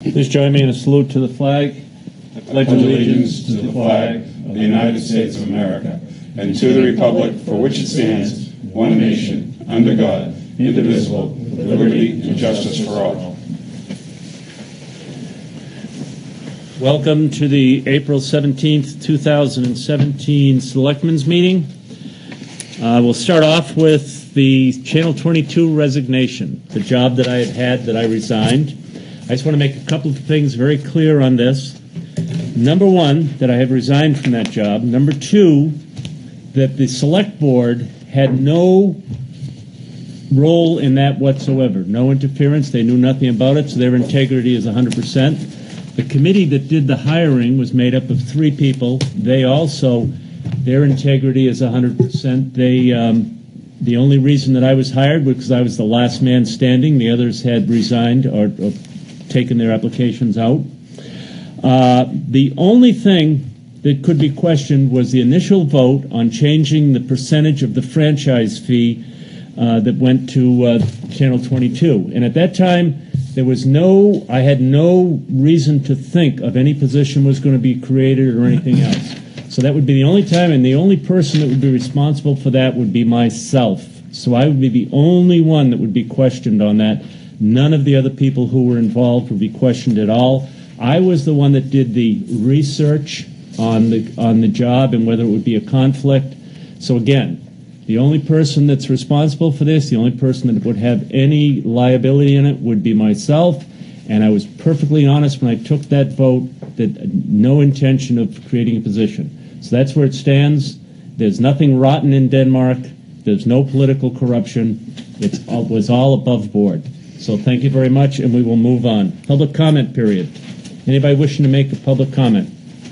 Please join me in a salute to the flag. I pledge allegiance to the flag of the United States of America and to the republic for which it stands, one nation, under God, indivisible, with liberty and justice for all. Welcome to the April 17th, 2017 Selectmen's Meeting. We'll start off with the Channel 22 resignation, the job that I had that I resigned. I just want to make a couple of things very clear on this. Number one, that I have resigned from that job. Number two, that the Select Board had no role in that whatsoever. No interference. They knew nothing about it, so their integrity is 100%. The committee that did the hiring was made up of 3 people. They also, their integrity is 100%. The only reason that I was hired was because I was the last man standing. The others had resigned or taken their applications out. The only thing that could be questioned was the initial vote on changing the percentage of the franchise fee that went to Channel 22. And at that time, I had no reason to think of any position was going to be created or anything else. So that would be the only time, and the only person that would be responsible for that would be myself. So I would be the only one that would be questioned on that. None of the other people who were involved would be questioned at all. I was the one that did the research on the job and whether it would be a conflict. So again, the only person that's responsible for this, the only person that would have any liability in it would be myself. And I was perfectly honest when I took that vote that no intention of creating a position. So that's where it stands. There's nothing rotten in Denmark. There's no political corruption. It was all above board. So thank you very much, and we will move on. Public comment period. Anybody wishing to make a public comment?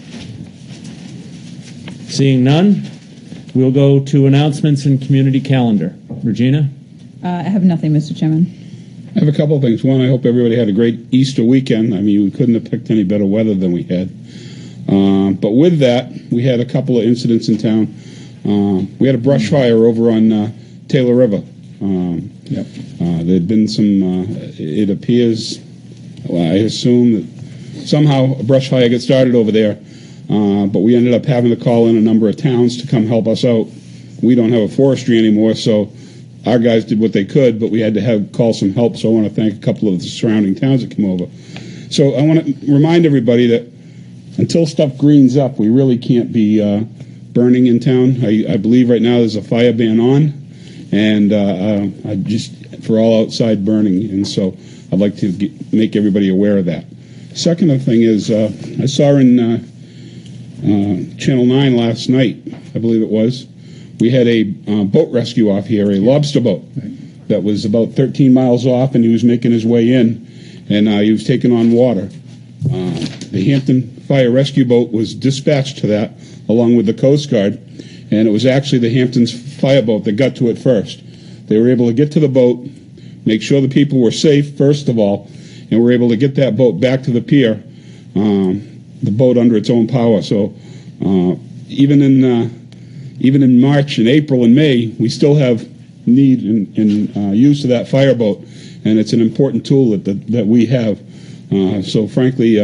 Seeing none, we'll go to announcements and community calendar. Regina? I have nothing, Mr. Chairman. I have a couple of things. One, I hope everybody had a great Easter weekend. I mean, we couldn't have picked any better weather than we had. But with that, we had a couple of incidents in town. We had a brush fire over on Taylor River. There had been some, it appears, well, I assume that somehow a brush fire got started over there, but we ended up having to call in a number of towns to come help us out. We don't have a forestry anymore, so our guys did what they could, but we had to call some help, so I want to thank a couple of the surrounding towns that came over. So I want to remind everybody that until stuff greens up, we really can't be burning in town. I believe right now there's a fire ban on, and I just for all outside burning, and so I'd like to make everybody aware of that. Second thing is I saw in Channel 9 last night, I believe it was, we had a boat rescue off here, a lobster boat that was about 13 miles off, and he was making his way in, and he was taking on water. The Hampton Fire Rescue Boat was dispatched to that along with the Coast Guard, and it was actually the Hamptons fireboat that got to it first. They were able to get to the boat, make sure the people were safe, first of all, and were able to get that boat back to the pier, the boat under its own power. So even in March and April and May, we still have need and use of that fireboat, and it's an important tool that we have. So frankly,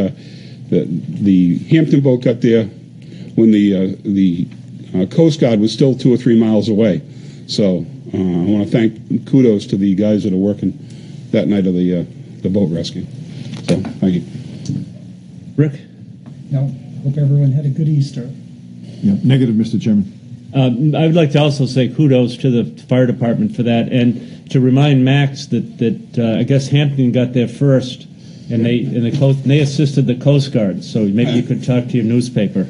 the Hampton boat got there when the Coast Guard was still 2 or 3 miles away. So I want to thank kudos to the guys that are working that night of the boat rescue. So thank you. Rick? No, hope everyone had a good Easter. Yeah, negative, Mr. Chairman. I would like to also say kudos to the fire department for that, and to remind Max that I guess Hampton got there first, and they assisted the Coast Guard. So maybe you could talk to your newspaper.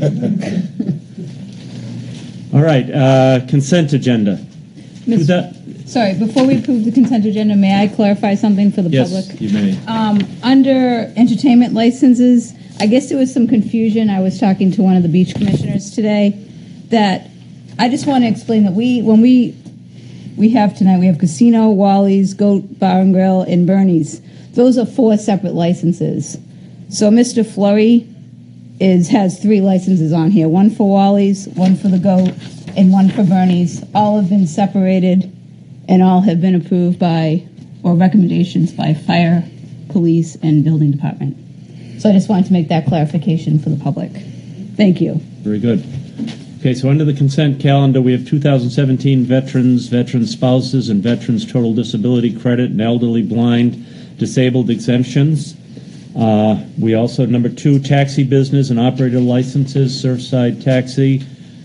All right, consent agenda. Sorry, before we approve the consent agenda, may I clarify something for the public? Yes, you may. Under entertainment licenses, I guess there was some confusion. I was talking to one of the beach commissioners today that I just want to explain that when we have tonight, we have Casino, Wally's, Goat Bar and Grill, and Bernie's. Those are 4 separate licenses. So Mr. Flurry has 3 licenses on here, one for Wally's, one for the Goat, and one for Bernie's. All have been separated, and all have been approved by, or recommendations by fire police, and building department. So I just wanted to make that clarification for the public. Thank you. Very good. Okay, so under the consent calendar, we have 2017 veterans, veteran spouses, and veterans total disability credit, and elderly, blind, disabled exemptions. We also, number 2, taxi business and operator licenses, Surfside Taxi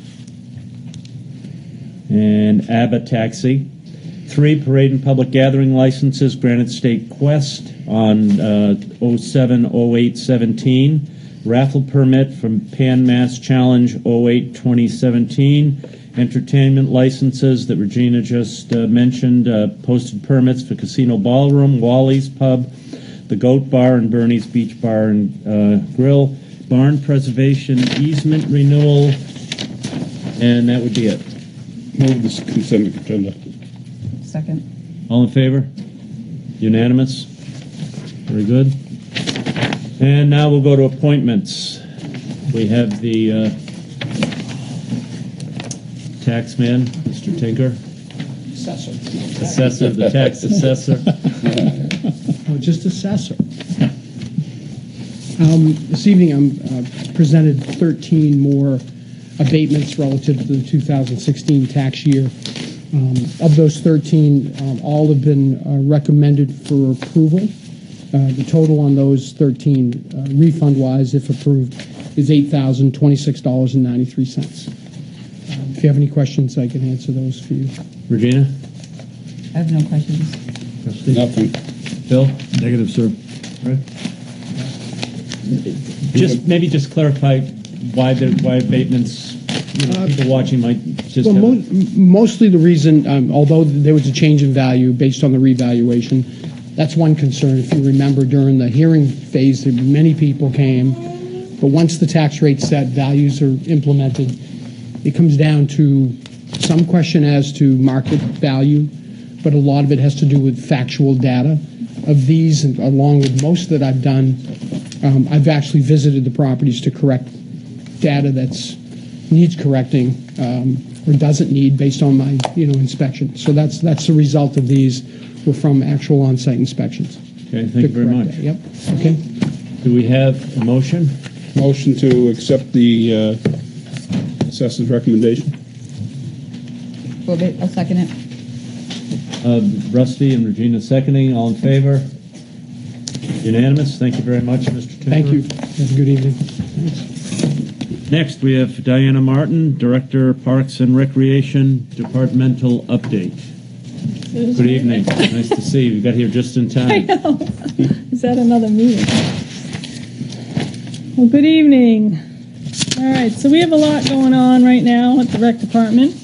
and ABBA Taxi. 3, parade and public gathering licenses, Granite State Quest on 07-08-17. Raffle permit from Pan Mass Challenge 08-2017. Entertainment licenses that Regina just mentioned. Posted permits for Casino Ballroom, Wally's Pub, the Goat Bar, and Bernie's Beach Bar and Grill. Barn preservation easement renewal. And that would be it. Move this consent agenda. Second. All in favor? Unanimous? Very good. And now we'll go to appointments. We have the tax man, Mr. Tinker. Assessor, the tax assessor. Oh, just assessor. This evening I'm presented 13 more abatements relative to the 2016 tax year. Of those 13, all have been recommended for approval. The total on those 13, refund-wise, if approved, is $8,026.93. If you have any questions, I can answer those for you. Regina? I have no questions. Trustee? Nothing. Bill? Negative, sir. Just clarify why abatements. People watching might just. Well, mostly the reason, although there was a change in value based on the revaluation, that's one concern. If you remember, during the hearing phase, many people came, but once the tax rate's set, values are implemented, it comes down to some question as to market value, but a lot of it has to do with factual data. Of these, and along with most that I've done, I've actually visited the properties to correct data that's needs correcting or doesn't need based on my inspection. So that's the result of these. Were from actual on-site inspections. Okay, thank you very much. That. Yep. Okay. Do we have a motion? Motion to accept the assessor's recommendation. I'll second it. Rusty and Regina seconding. All in favor? Unanimous. Thank you very much, Mr. Tinker. Thank you. Have a good evening. Thanks. Next, we have Diana Martin, Director, Parks and Recreation, Departmental Update. Good evening. Nice to see you. You got here just in time. I know. Is that another meeting? Well, good evening. All right, so we have a lot going on right now at the rec department.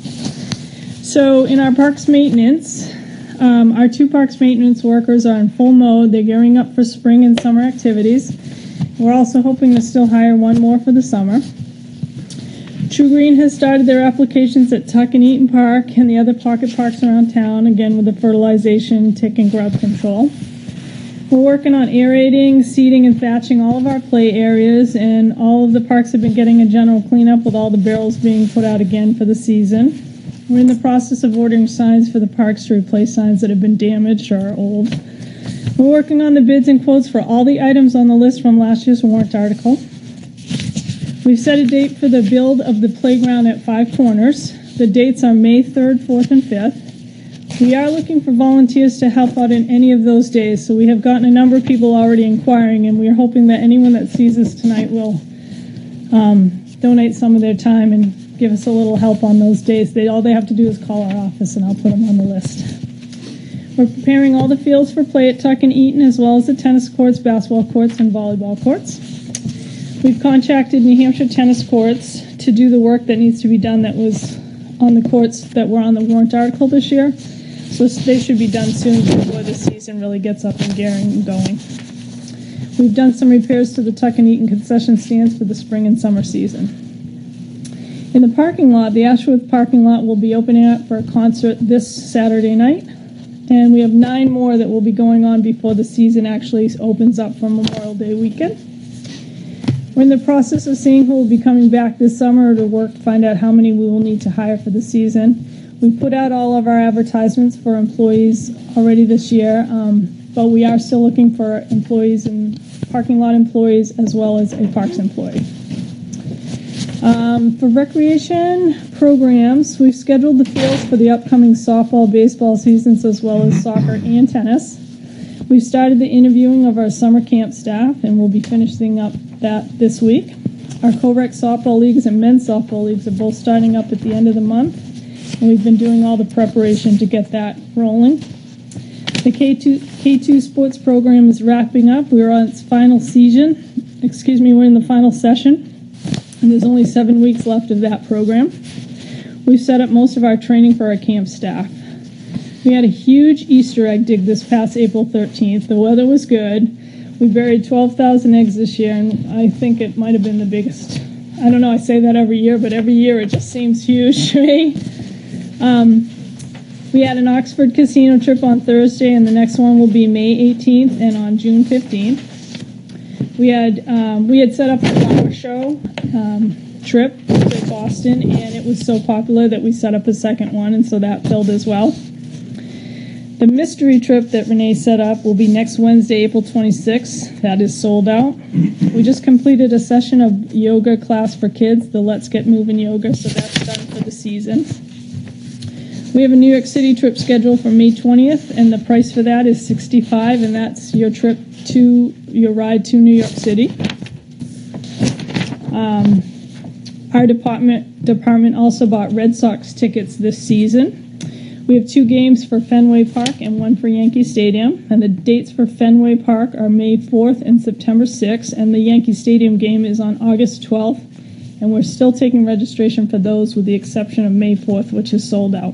So in our parks maintenance, our 2 parks maintenance workers are in full mode. They're gearing up for spring and summer activities. We're also hoping to still hire 1 more for the summer. True Green has started their applications at Tuck and Eaton Park and the other pocket parks around town, again with the fertilization, tick, and grub control. We're working on aerating, seeding, and thatching all of our play areas, and all of the parks have been getting a general cleanup with all the barrels being put out again for the season. We're in the process of ordering signs for the parks to replace signs that have been damaged or are old. We're working on the bids and quotes for all the items on the list from last year's warrant article. We've set a date for the build of the playground at 5 Corners. The dates are May 3rd, 4th, and 5th. We are looking for volunteers to help out in any of those days, so we have gotten a number of people already inquiring, and we are hoping that anyone that sees us tonight will donate some of their time and give us a little help on those days. All they have to do is call our office, and I'll put them on the list. We're preparing all the fields for play at Tuck and Eaton, as well as the tennis courts, basketball courts, and volleyball courts. We've contacted New Hampshire Tennis Courts to do the work that needs to be done that was on the courts that were on the warrant article this year. So they should be done soon before the season really gets up and gearing and going. We've done some repairs to the Tuck and Eaton concession stands for the spring and summer season. In the parking lot, the Ashworth parking lot will be opening up for a concert this Saturday night. And we have 9 more that will be going on before the season actually opens up for Memorial Day weekend. We're in the process of seeing who will be coming back this summer to find out how many we will need to hire for the season. We put out all of our advertisements for employees already this year. but we are still looking for employees and parking lot employees as well as a parks employee. For recreation programs, we've scheduled the fields for the upcoming softball, baseball seasons as well as soccer and tennis. We've started the interviewing of our summer camp staff, and we'll be finishing up that this week. Our co-rec softball leagues and men's softball leagues are both starting up at the end of the month, and we've been doing all the preparation to get that rolling. The K2 sports program is wrapping up. We're on its final season. We're in the final session, and there's only 7 weeks left of that program. We've set up most of our training for our camp staff. We had a huge Easter egg dig this past April 13th. The weather was good. We buried 12,000 eggs this year, and I think it might have been the biggest. I don't know, I say that every year, but every year it just seems huge to me. We had an Oxford casino trip on Thursday, and the next one will be May 18th and on June 15th. We had set up a flower show trip to Boston, and it was so popular that we set up a second one, and so that filled as well. The mystery trip that Renee set up will be next Wednesday, April 26th. That is sold out. We just completed a session of yoga class for kids, the Let's Get Moving yoga, so that's done for the season. We have a New York City trip scheduled for May 20th, and the price for that is $65, and that's your ride to New York City. Our department also bought Red Sox tickets this season. We have 2 games for Fenway Park and 1 for Yankee Stadium, and the dates for Fenway Park are May 4th and September 6th, and the Yankee Stadium game is on August 12th, and we're still taking registration for those with the exception of May 4th, which is sold out.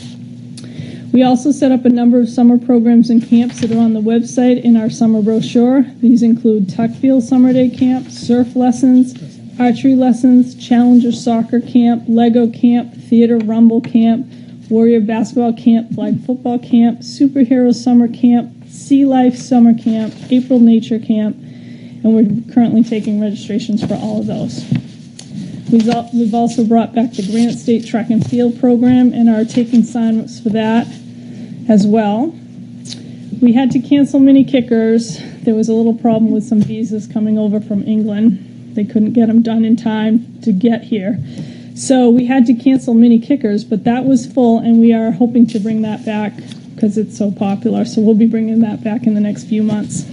We also set up a number of summer programs and camps that are on the website in our summer brochure. These include Tuckfield Summer Day Camp, surf lessons, archery lessons, Challenger Soccer Camp, Lego Camp, Theater Rumble Camp, Warrior Basketball Camp, Flag Football Camp, Superhero Summer Camp, Sea Life Summer Camp, April Nature Camp, and we're currently taking registrations for all of those. We've also brought back the Granite State Track and Field program and are taking sign-ups for that as well. We had to cancel mini kickers. There was a little problem with some visas coming over from England. They couldn't get them done in time to get here. So we had to cancel mini kickers, but that was full, and we are hoping to bring that back because it's so popular. So we'll be bringing that back in the next few months.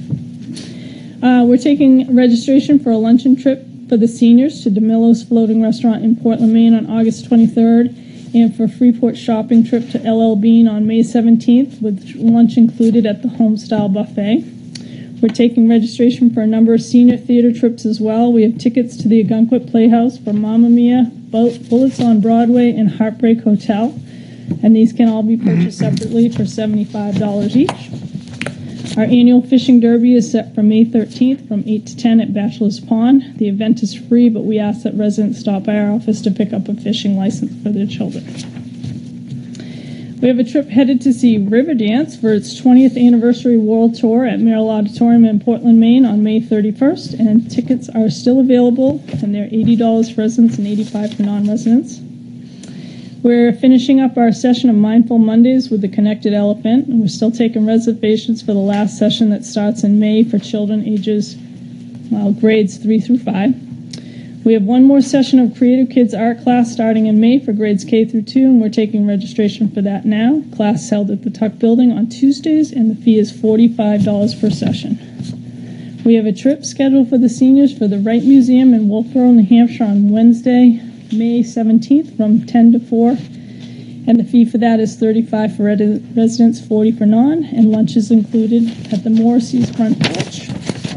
We're taking registration for a luncheon trip for the seniors to DeMillo's Floating Restaurant in Portland, Maine on August 23rd, and for Freeport shopping trip to LL Bean on May 17th with lunch included at the Homestyle Buffet. We're taking registration for a number of senior theater trips as well. We have tickets to the Ogunquit Playhouse for Mamma Mia, Bullets on Broadway, and Heartbreak Hotel, and these can all be purchased separately for $75 each. Our annual fishing derby is set for May 13th from 8 to 10 at Bachelor's Pond. The event is free, but we ask that residents stop by our office to pick up a fishing license for their children. We have a trip headed to see Riverdance for its 20th anniversary world tour at Merrill Auditorium in Portland, Maine on May 31st, and tickets are still available, and they're $80 for residents and $85 for non-residents. We're finishing up our session of Mindful Mondays with the Connected Elephant, and we're still taking reservations for the last session that starts in May for children ages, grades 3 through 5. We have one more session of Creative Kids art class starting in May for grades K through 2, and we're taking registration for that now. Class is held at the Tuck Building on Tuesdays, and the fee is $45 per session. We have a trip scheduled for the seniors for the Wright Museum in Wolfboro, New Hampshire on Wednesday, May 17th from 10 to 4, and the fee for that is $35 for residents, $40 for non, and lunch is included at the Morrissey's front porch.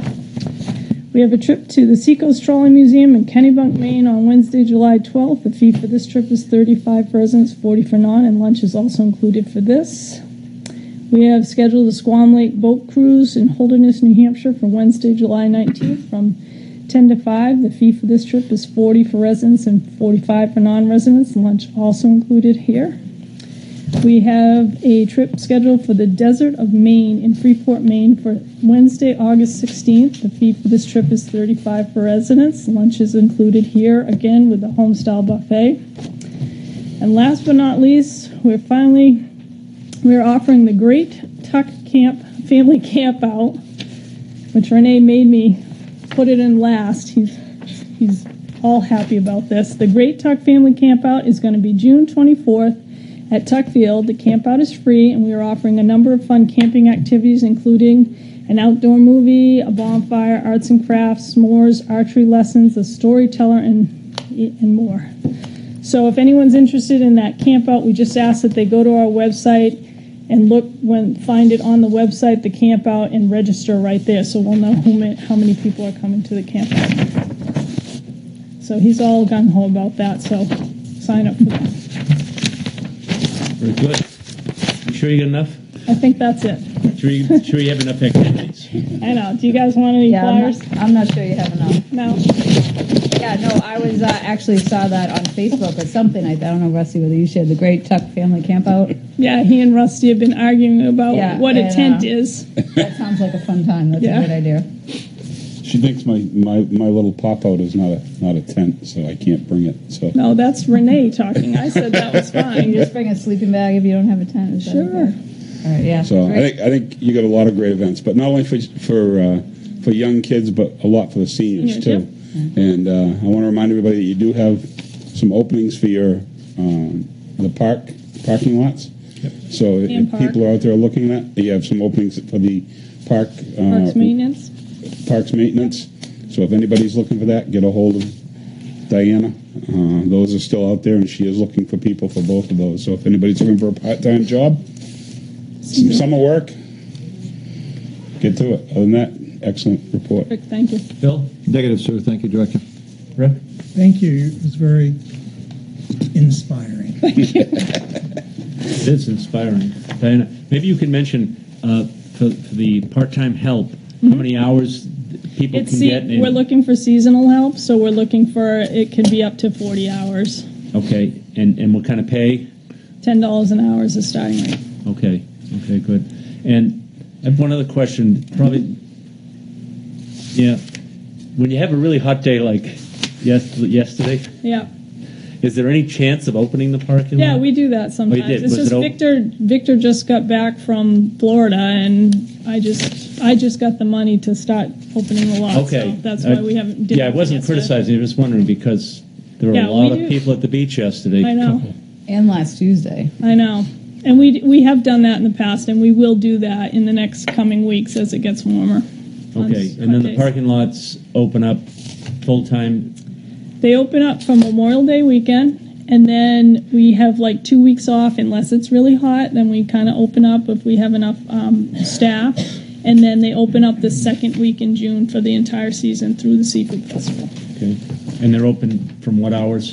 We have a trip to the Seacoast Trolley Museum in Kennebunk, Maine on Wednesday, July 12th. The fee for this trip is $35 for residents, $40 for non, and lunch is also included for this. We have scheduled a Squam Lake boat cruise in Holderness, New Hampshire for Wednesday, July 19th from 10 to 5. The fee for this trip is $40 for residents and $45 for non-residents. Lunch also included here. We have a trip scheduled for the Desert of Maine in Freeport, Maine for Wednesday, August 16th. The fee for this trip is $35 for residents. Lunch is included here, again, with the Homestyle Buffet. And last but not least, we're offering the Great Tuck Camp family camp out, which Renee made me put it in last. He's all happy about this. The Great Tuck Family Campout is going to be June 24th at Tuck Field. The campout is free, and we are offering a number of fun camping activities, including an outdoor movie, a bonfire, arts and crafts, s'mores, archery lessons, a storyteller, and more. So if anyone's interested in that campout, we just ask that they go to our website and find it on the website, the campout, and register right there, so we'll know how many people are coming to the campout. So he's all gung-ho about that, so sign up for that. Very good. You sure you got enough? I think that's it. Sure you have enough activities? I know. Do you guys want any flyers? I'm not sure you have enough. No. Yeah, no, I was actually saw that on Facebook or something. I don't know, Rusty, whether you shared the Great Tuck Family Campout. Yeah, he and Rusty have been arguing about what a tent is. That sounds like a fun time. That's a good idea. She thinks my little pop-out is not a tent, so I can't bring it. So No, that's Renee talking. I said that was You fine. just bring a sleeping bag if you don't have a tent. Is that Sure. okay? All right, yeah. So great. I think you got a lot of great events, but not only for young kids, but a lot for the seniors too. Yep. And I want to remind everybody that you do have some openings for your the parking lots. So if park. people are out there looking at, you have some openings for the park Parks maintenance. parks maintenance. So if anybody's looking for that, get a hold of Diana. Those are still out there, and she is looking for people for both of those. So if anybody's looking for a part-time job, some summer work, get to it. Other than that, excellent report. Perfect, thank you. Bill? Negative, sir. Thank you, Director. Rick? Thank you. It was very inspiring. It is inspiring. Diana, maybe you can mention for the part-time help, how many hours people can get? We're looking for seasonal help, so we're looking for, it can be up to 40 hours. Okay, and what kind of pay? $10 an hour is the starting rate. Okay, good. And I have one other question. Probably, yeah. When you have a really hot day like yesterday, Yeah. is there any chance of opening the parking lot? Yeah, we do that sometimes. did? It's Was just it Victor just got back from Florida, and I just got the money to start opening the lot. Okay. So that's why we haven't. Yeah, I wasn't criticizing. I was wondering because there were Yeah, a lot we of do. people at the beach yesterday. I know. And last Tuesday. I know. And we have done that in the past, and we will do that in the next coming weeks as it gets warmer. on Okay, hot and then the days. parking lots open up full time. They open up from Memorial Day weekend, and then we have like 2 weeks off unless it's really hot. Then we kind of open up if we have enough staff, and then they open up the second week in June for the entire season through the Seafood Festival. Okay, and they're open from what hours?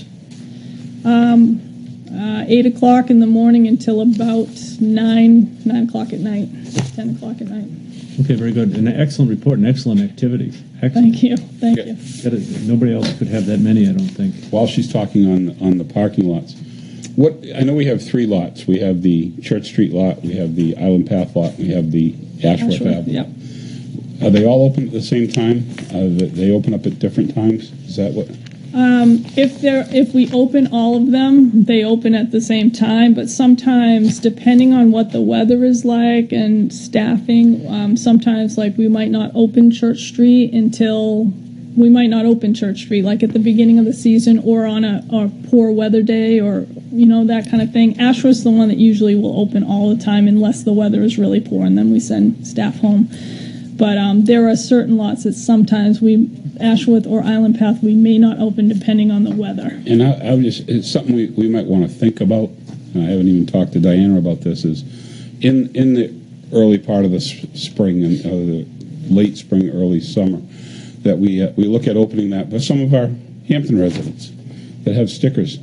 8 o'clock in the morning until about 9 o'clock at night, 10 o'clock at night. Okay, very good. An excellent report and excellent activities. Excellent. Thank you. Thank you. Nobody else could have that many, I don't think. While she's talking on the parking lots, I know we have 3 lots. We have the Church Street lot, we have the Island Path lot, we have the Ashworth Ave. Yep. Are they all open at the same time? They open up at different times? Is that what? If we open all of them, they open at the same time, but sometimes, depending on what the weather is like and staffing, sometimes like we might not open Church Street like at the beginning of the season or on a poor weather day or, that kind of thing. Ashworth's the one that usually will open all the time unless the weather is really poor, and then we send staff home. But there are certain lots that sometimes Ashworth or Island Path, we may not open depending on the weather. And it's something we might want to think about. And I haven't even talked to Diana about this. Is in the early part of the spring and the late spring, early summer, that we look at opening that for some of our Hampton residents that have stickers.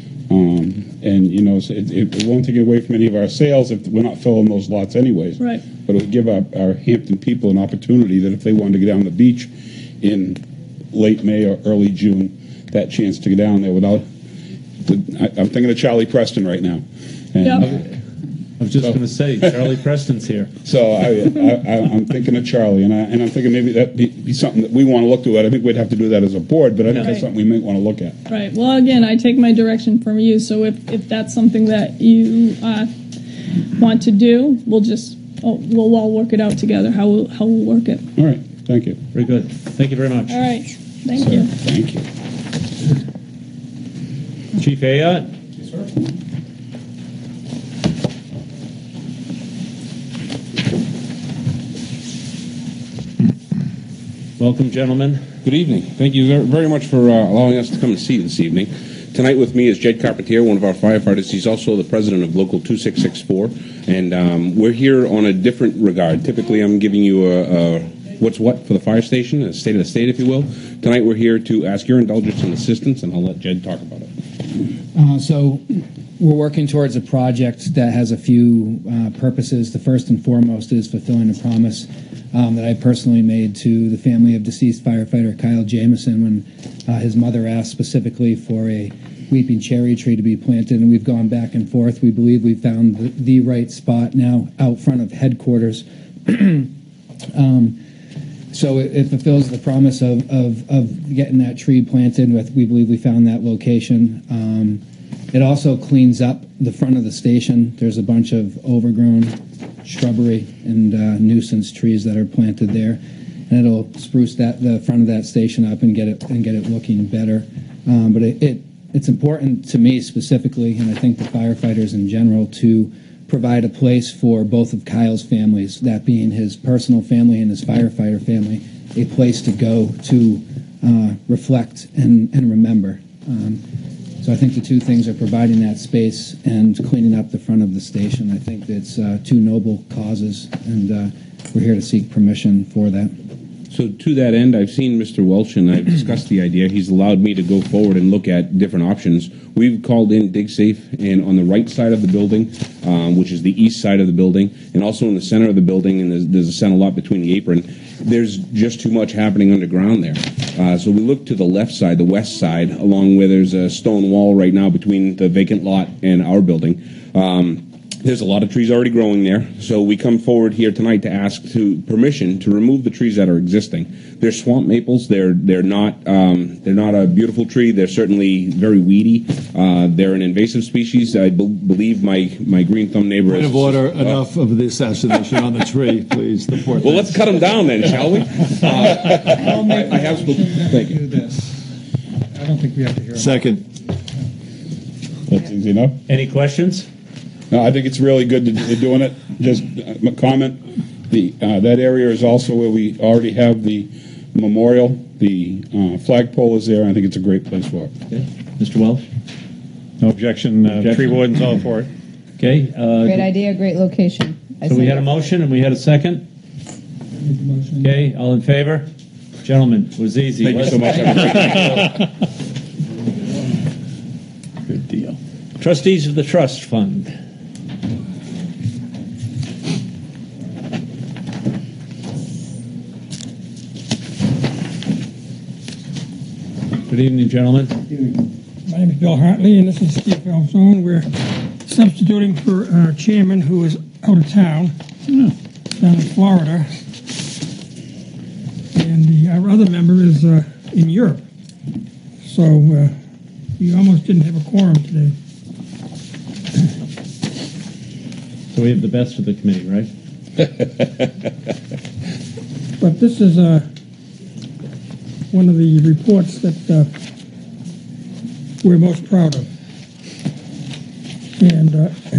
It won't take away from any of our sales if we're not filling those lots anyways. Right. But it would give our Hampton people an opportunity that if they wanted to get down the beach in late May or early June, that chance to get down there without. I'm thinking of Charlie Preston right now. And, Yep. I was just going to say, Charlie Preston's here. So I'm thinking of Charlie, and I'm thinking maybe that'd be something that we want to look to. I think we'd have to do that as a board, but I think that's Right. something we might want to look at. Right. Well, again, I take my direction from you, so if that's something that you want to do, we'll just we'll all work it out together, how we'll work it. All right, thank you. Very good. Thank you very much. All right, thank you. Thank you. Chief Ayotte? Welcome, gentlemen. Good evening. Thank you very much for allowing us to come and see you this evening. Tonight with me is Jed Carpentier, one of our firefighters. He's also the president of Local 2664, and we're here on a different regard. Typically, I'm giving you a what's what for the fire station, a state of the state, if you will. Tonight, we're here to ask your indulgence and assistance, and I'll let Jed talk about it. So we're working towards a project that has a few purposes. The first and foremost is fulfilling a promise that I personally made to the family of deceased firefighter Kyle Jamison when his mother asked specifically for a weeping cherry tree to be planted, and we've gone back and forth. We believe we've found the right spot now out front of headquarters. So it fulfills the promise of getting that tree planted. We believe we found that location. It also cleans up the front of the station. There's a bunch of overgrown shrubbery and nuisance trees that are planted there, and it'll spruce the front of that station up and get it looking better. But it's important to me specifically, and I think the firefighters in general, to provide a place for both of Kyle's families, that being his personal family and his firefighter family, a place to go to reflect and remember. So I think the two things are providing that space and cleaning up the front of the station. I think it's two noble causes, and we're here to seek permission for that. So to that end, I've seen Mr. Welch, and I've discussed the idea. He's allowed me to go forward and look at different options. We've called in DigSafe, and on the right side of the building, which is the east side of the building, and also in the center of the building, and there's a center lot between the apron, there's just too much happening underground there. So we look to the left side, the west side, along where there's a stone wall right now between the vacant lot and our building. There's a lot of trees already growing there, so we come forward here tonight to ask permission to remove the trees that are existing. They're swamp maples. They're not a beautiful tree. They're certainly very weedy. They're an invasive species. I believe my green thumb neighbor. Point of order. Enough of the assassination on the tree, please. The poor well, thing. let's cut them down then, shall we? I have spoken. Thank you. I don't think we have to hear. Second. That's easy enough. Any questions? No, I think it's really good that they're doing it. Just a comment. That area is also where we already have the memorial. The flagpole is there. I think it's a great place for it. Okay. Mr. Welch? No objection. Tree warden's all for it. Okay. Great idea, great location. So we had a motion and we had a second? Okay, all in favor? Gentlemen, it was easy. Thank you so much. Good deal. Trustees of the trust fund. Good evening, gentlemen. My name is Bill Hartley, and this is Steve Falzone. We're substituting for our chairman, who is out of town, down in Florida. And our other member is in Europe. So we almost didn't have a quorum today. So we have the best of the committee, right? But this is one of the reports that we're most proud of. And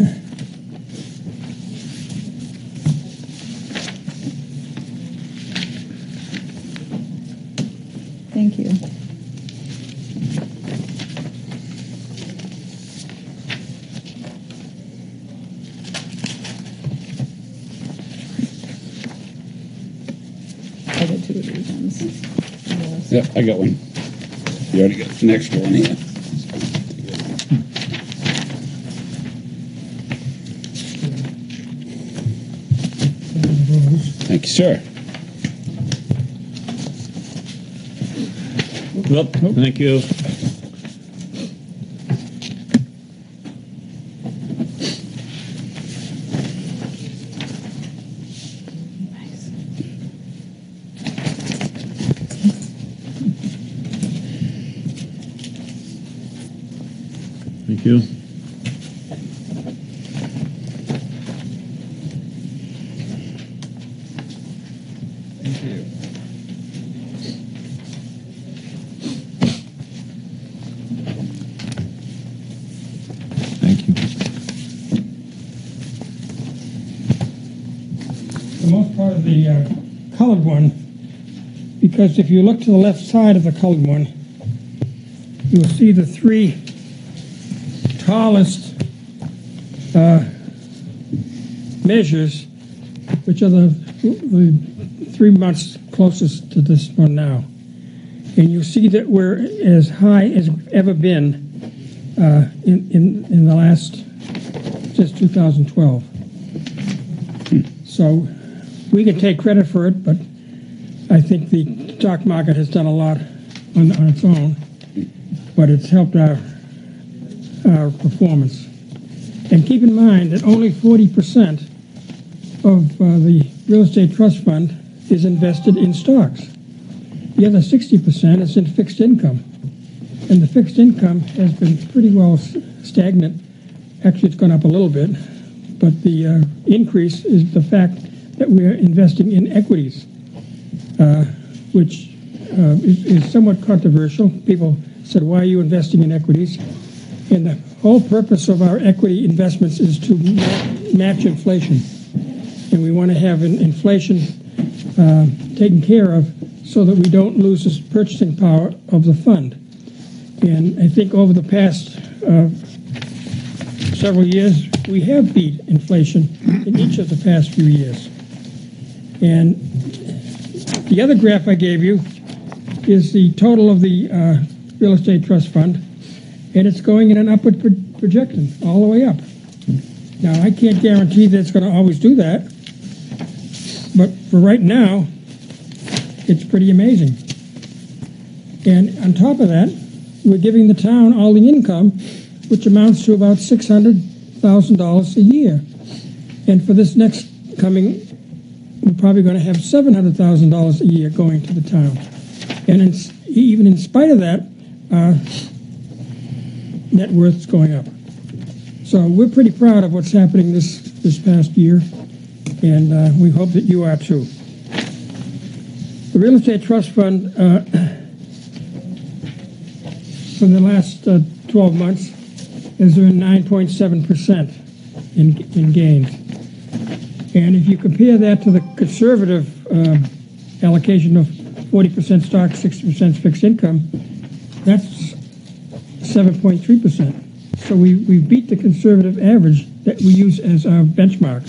Thank you. I got two of these ones. Yeah, I got one. You already got an extra one here. Thank you, sir. Well, thank you. Thank you. most part of the colored one, because if you look to the left side of the colored one, you'll see the three tallest measures, which are the 3 months closest to this one now. And you see that we're as high as we've ever been in the last, since 2012. So we can take credit for it, but I think the stock market has done a lot on its own, but it's helped our performance. And keep in mind that only 40% of the real estate trust fund is invested in stocks. The other 60% is in fixed income. And the fixed income has been pretty well stagnant. Actually, it's gone up a little bit. But the increase is the fact that we're investing in equities, which is somewhat controversial. People said, why are you investing in equities? And the whole purpose of our equity investments is to match inflation. And we want to have inflation taken care of so that we don't lose this purchasing power of the fund. And I think over the past several years, we have beat inflation in each of the past few years. And the other graph I gave you is the total of the real estate trust fund, and it's going in an upward projection all the way up. Now, I can't guarantee that it's going to always do that, but for right now, it's pretty amazing. And on top of that, we're giving the town all the income, which amounts to about $600,000 a year. And for this next coming, we're probably going to have $700,000 a year going to the town. And even in spite of that, net worth's going up. So we're pretty proud of what's happening this past year, and we hope that you are too. The Real Estate Trust Fund, for the last 12 months, has earned 9.7% in gains. And if you compare that to the conservative allocation of 40% stock, 60% fixed income, that's 7.3%. So we beat the conservative average that we use as our benchmark.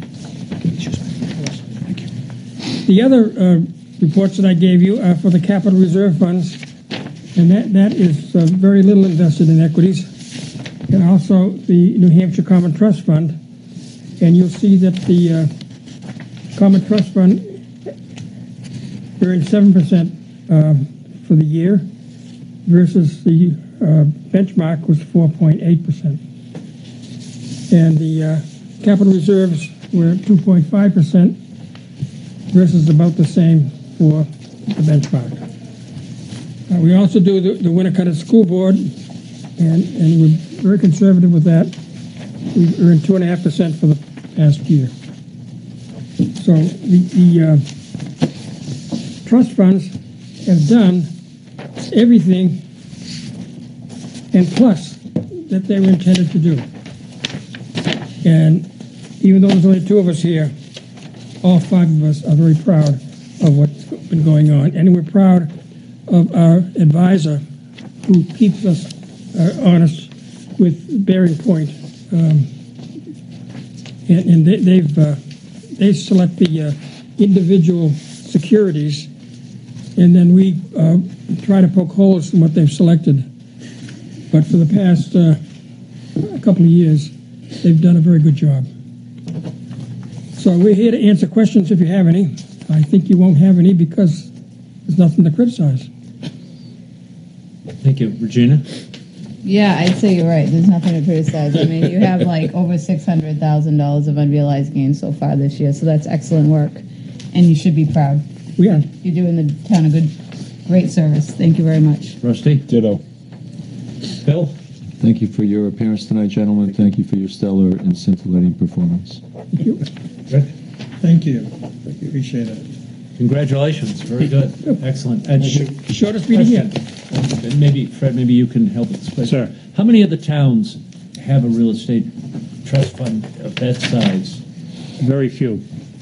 The other reports that I gave you are for the capital reserve funds, and that is very little invested in equities, and also the New Hampshire Common Trust Fund. And you'll see that the Common Trust Fund earned 7% for the year, versus the benchmark was 4.8%. And the capital reserves were 2.5% versus about the same for the benchmark. We also do the Winnicott School Board, and we're very conservative with that. We've earned 2.5% for the past year. So the trust funds have done everything and plus that they were intended to do. And even though there's only two of us here, all five of us are very proud of what's been going on. And we're proud of our advisor who keeps us honest with Bearing Point. And they select the individual securities, and then we try to poke holes in what they've selected. But for the past couple of years, they've done a very good job. So we're here to answer questions if you have any. I think you won't have any because there's nothing to criticize. Thank you. Regina? Yeah, I'd say you're right. There's nothing to criticize. I mean, you have like over $600,000 of unrealized gains so far this year, so that's excellent work, and you should be proud. We are. You're doing the town a great service. Thank you very much. Rusty? Ditto. Bill? Thank you for your appearance tonight, gentlemen. Thank you for your stellar and scintillating performance. Thank you. Rick? Thank you. Appreciate it. Congratulations. Very good. Excellent. And Shortest meeting yet. maybe, Fred, maybe you can help explain. Sir. How many of the towns have a real estate trust fund of that size? Very few.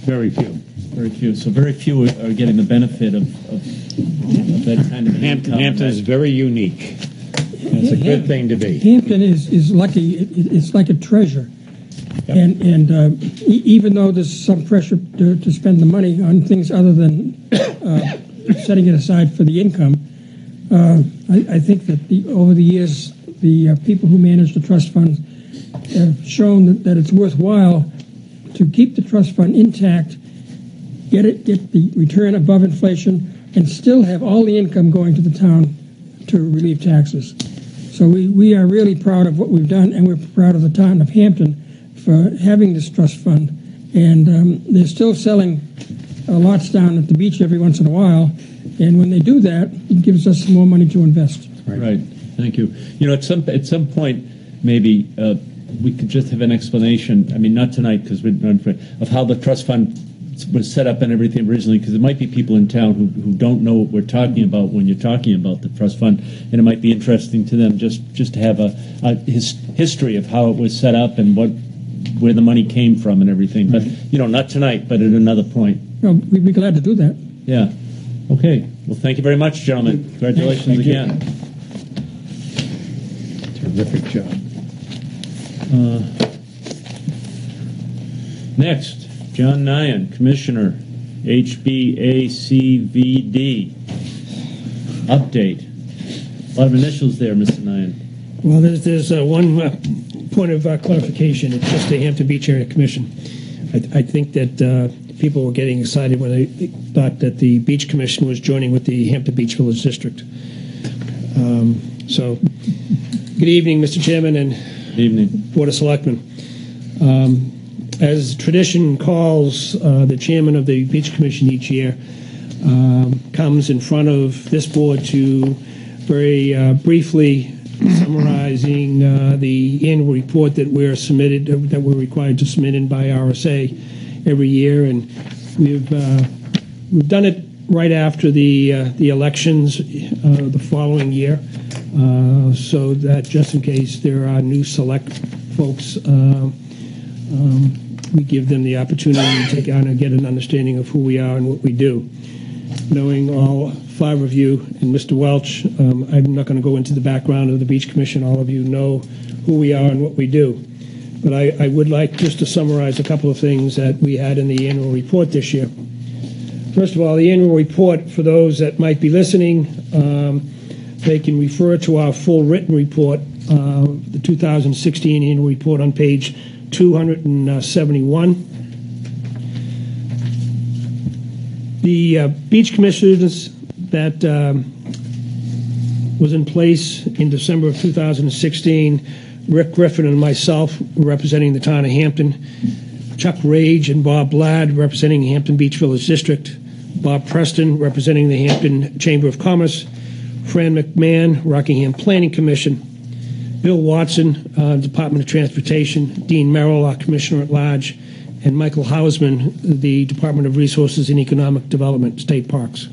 Very few. Very few. So very few are getting the benefit of that kind of income. Hampton is very unique. It's a good thing to be. Hampton is lucky. It's like a treasure. Yep. And even though there's some pressure to spend the money on things other than setting it aside for the income, I think that over the years, the people who manage the trust fund have shown that it's worthwhile to keep the trust fund intact, get the return above inflation, and still have all the income going to the town to relieve taxes. So we are really proud of what we've done, and we're proud of the town of Hampton for having this trust fund. And they're still selling lots down at the beach every once in a while, and when they do that, it gives us more money to invest. Right. Thank you. You know, at some point, maybe we could just have an explanation. I mean, not tonight because we're not of how the trust fund was set up and everything originally, because there might be people in town who don't know what we're talking about when you're talking about the trust fund, and it might be interesting to them just to have a history of how it was set up and where the money came from and everything. But you know, not tonight, but at another point. Well, we'd be glad to do that. Yeah. Okay. Well, thank you very much, gentlemen. Congratulations Thank you. again. Terrific job. Next, John Nyan, Commissioner, HBACVD. Update. A lot of initials there, Mr. Nyan. Well, there's one point of clarification. It's just the Hampton Beach Area Commission. I think that people were getting excited when they thought that the Beach Commission was joining with the Hampton Beach Village District. So, good evening, Mr. Chairman and Good evening. Board of Selectmen. As tradition calls, the chairman of the Beach Commission each year comes in front of this board to very briefly summarizing the annual report that we're required to submit in by RSA every year, and we've done it right after the elections the following year, so that just in case there are new select folks, we give them the opportunity to take on and get an understanding of who we are and what we do. Knowing all five of you and Mr. Welch, I'm not going to go into the background of the Beach Commission. All of you know who we are and what we do. But I would like just to summarize a couple of things that we had in the annual report this year. First of all, the annual report, for those that might be listening, they can refer to our full written report, the 2016 annual report on page 271. The Beach Commissioners that was in place in December of 2016, Rick Griffin and myself representing the town of Hampton, Chuck Rage and Bob Ladd representing Hampton Beach Village District, Bob Preston representing the Hampton Chamber of Commerce, Fran McMahon, Rockingham Planning Commission, Bill Watson, Department of Transportation, Dean Merrill, our Commissioner at Large, and Michael Hausman, the Department of Resources and Economic Development, State Parks.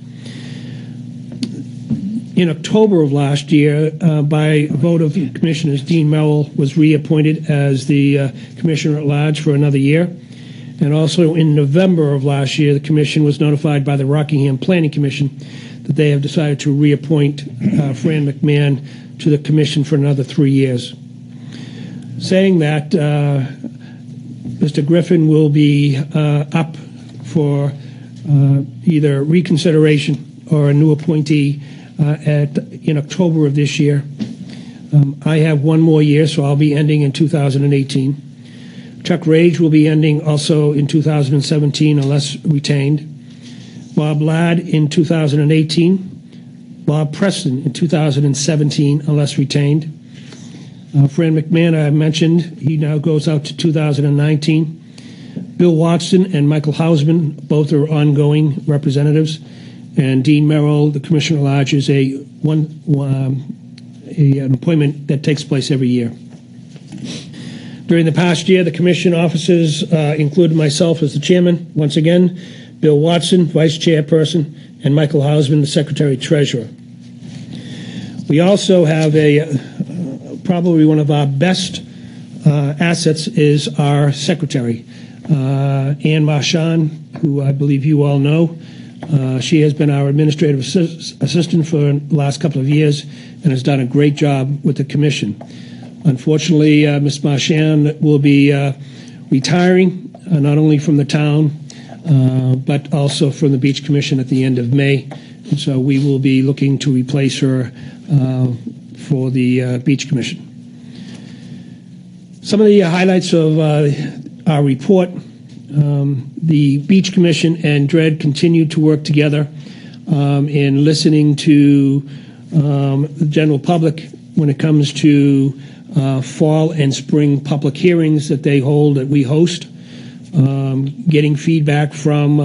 In October of last year, by a vote of the commissioners, Dean Merrill was reappointed as the Commissioner at Large for another year. And also in November of last year, the Commission was notified by the Rockingham Planning Commission that they have decided to reappoint Fran McMahon to the Commission for another 3 years. Saying that, Mr. Griffin will be up for either reconsideration or a new appointee in October of this year. I have one more year, so I'll be ending in 2018. Chuck Rage will be ending also in 2017 unless retained. Bob Ladd in 2018. Bob Preston in 2017 unless retained. Fran McMahon, I mentioned, he now goes out to 2019. Bill Watson and Michael Hausman, both are ongoing representatives. And Dean Merrill, the Commissioner at Large, is an appointment that takes place every year. During the past year, the Commission officers included myself as the chairman, once again, Bill Watson, vice chairperson, and Michael Hausman, the secretary-treasurer. We also have probably one of our best assets is our secretary. Ann Marchand, who I believe you all know. She has been our administrative assistant for the last couple of years and has done a great job with the commission. Unfortunately, Ms. Marchand will be retiring, not only from the town, but also from the Beach Commission at the end of May. And so we will be looking to replace her for the Beach Commission. Some of the highlights of our report. The Beach Commission and DRED continue to work together in listening to the general public when it comes to fall and spring public hearings that they hold, that we host, getting feedback from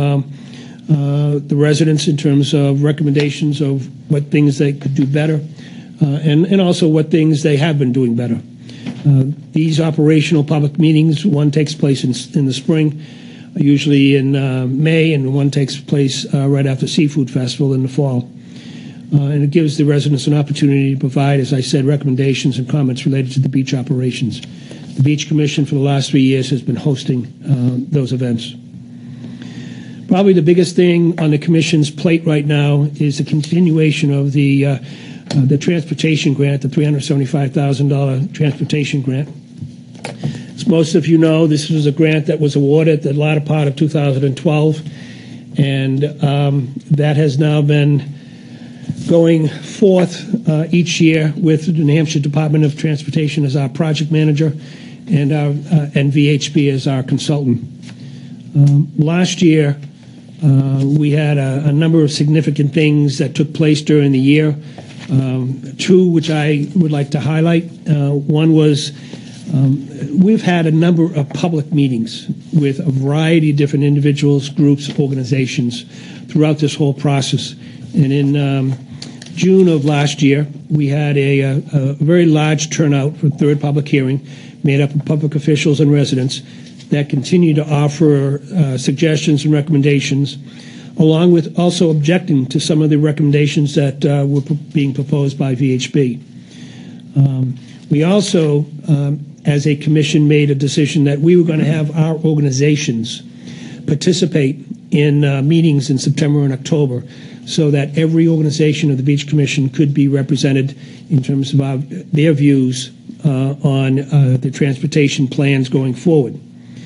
the residents in terms of recommendations of what things they could do better, and also what things they have been doing better. These operational public meetings, one takes place in the spring, usually in May, and one takes place right after Seafood Festival in the fall. And it gives the residents an opportunity to provide, as I said, recommendations and comments related to the beach operations. The Beach Commission for the last 3 years has been hosting those events. Probably the biggest thing on the Commission's plate right now is the continuation of the transportation grant, the $375,000 transportation grant. As most of you know, this was a grant that was awarded the latter part of 2012, and that has now been going forth each year with the New Hampshire Department of Transportation as our project manager and VHB as our consultant. Last year, we had a number of significant things that took place during the year. Two which I would like to highlight. One was we've had a number of public meetings with a variety of different individuals, groups, organizations throughout this whole process. And in June of last year, we had a very large turnout for the third public hearing made up of public officials and residents that continue to offer suggestions and recommendations, along with also objecting to some of the recommendations that were being proposed by VHB. We also, as a commission, made a decision that we were going to have our organizations participate in meetings in September and October so that every organization of the Beach Commission could be represented in terms of their views on the transportation plans going forward.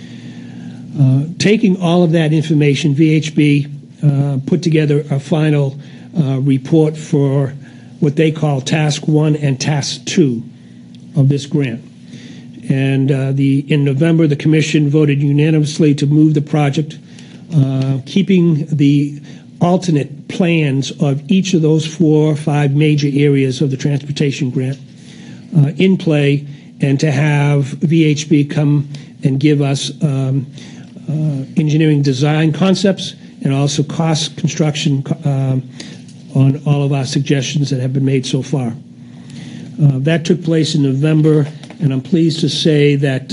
Taking all of that information, VHB put together a final report for what they call Task 1 and Task 2 of this grant. And in November, the Commission voted unanimously to move the project, keeping the alternate plans of each of those 4 or 5 major areas of the transportation grant in play, and to have VHB come and give us engineering design concepts and also cost construction on all of our suggestions that have been made so far. That took place in November, and I'm pleased to say that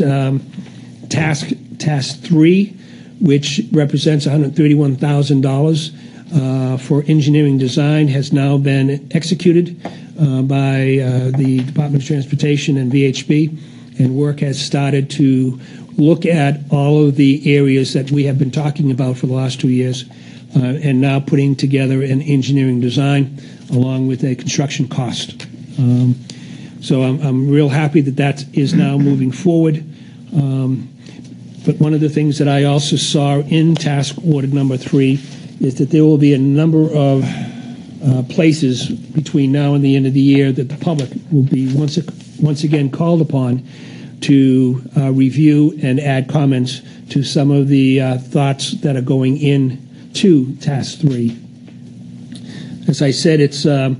Task 3, which represents $131,000 for engineering design, has now been executed by the Department of Transportation and VHB, and work has started to look at all of the areas that we have been talking about for the last 2 years, and now putting together an engineering design along with a construction cost. So I'm real happy that that is now moving forward. But one of the things that I also saw in task order number 3 is that there will be a number of places between now and the end of the year that the public will be once again called upon to review and add comments to some of the thoughts that are going in to Task 3. As I said, it's a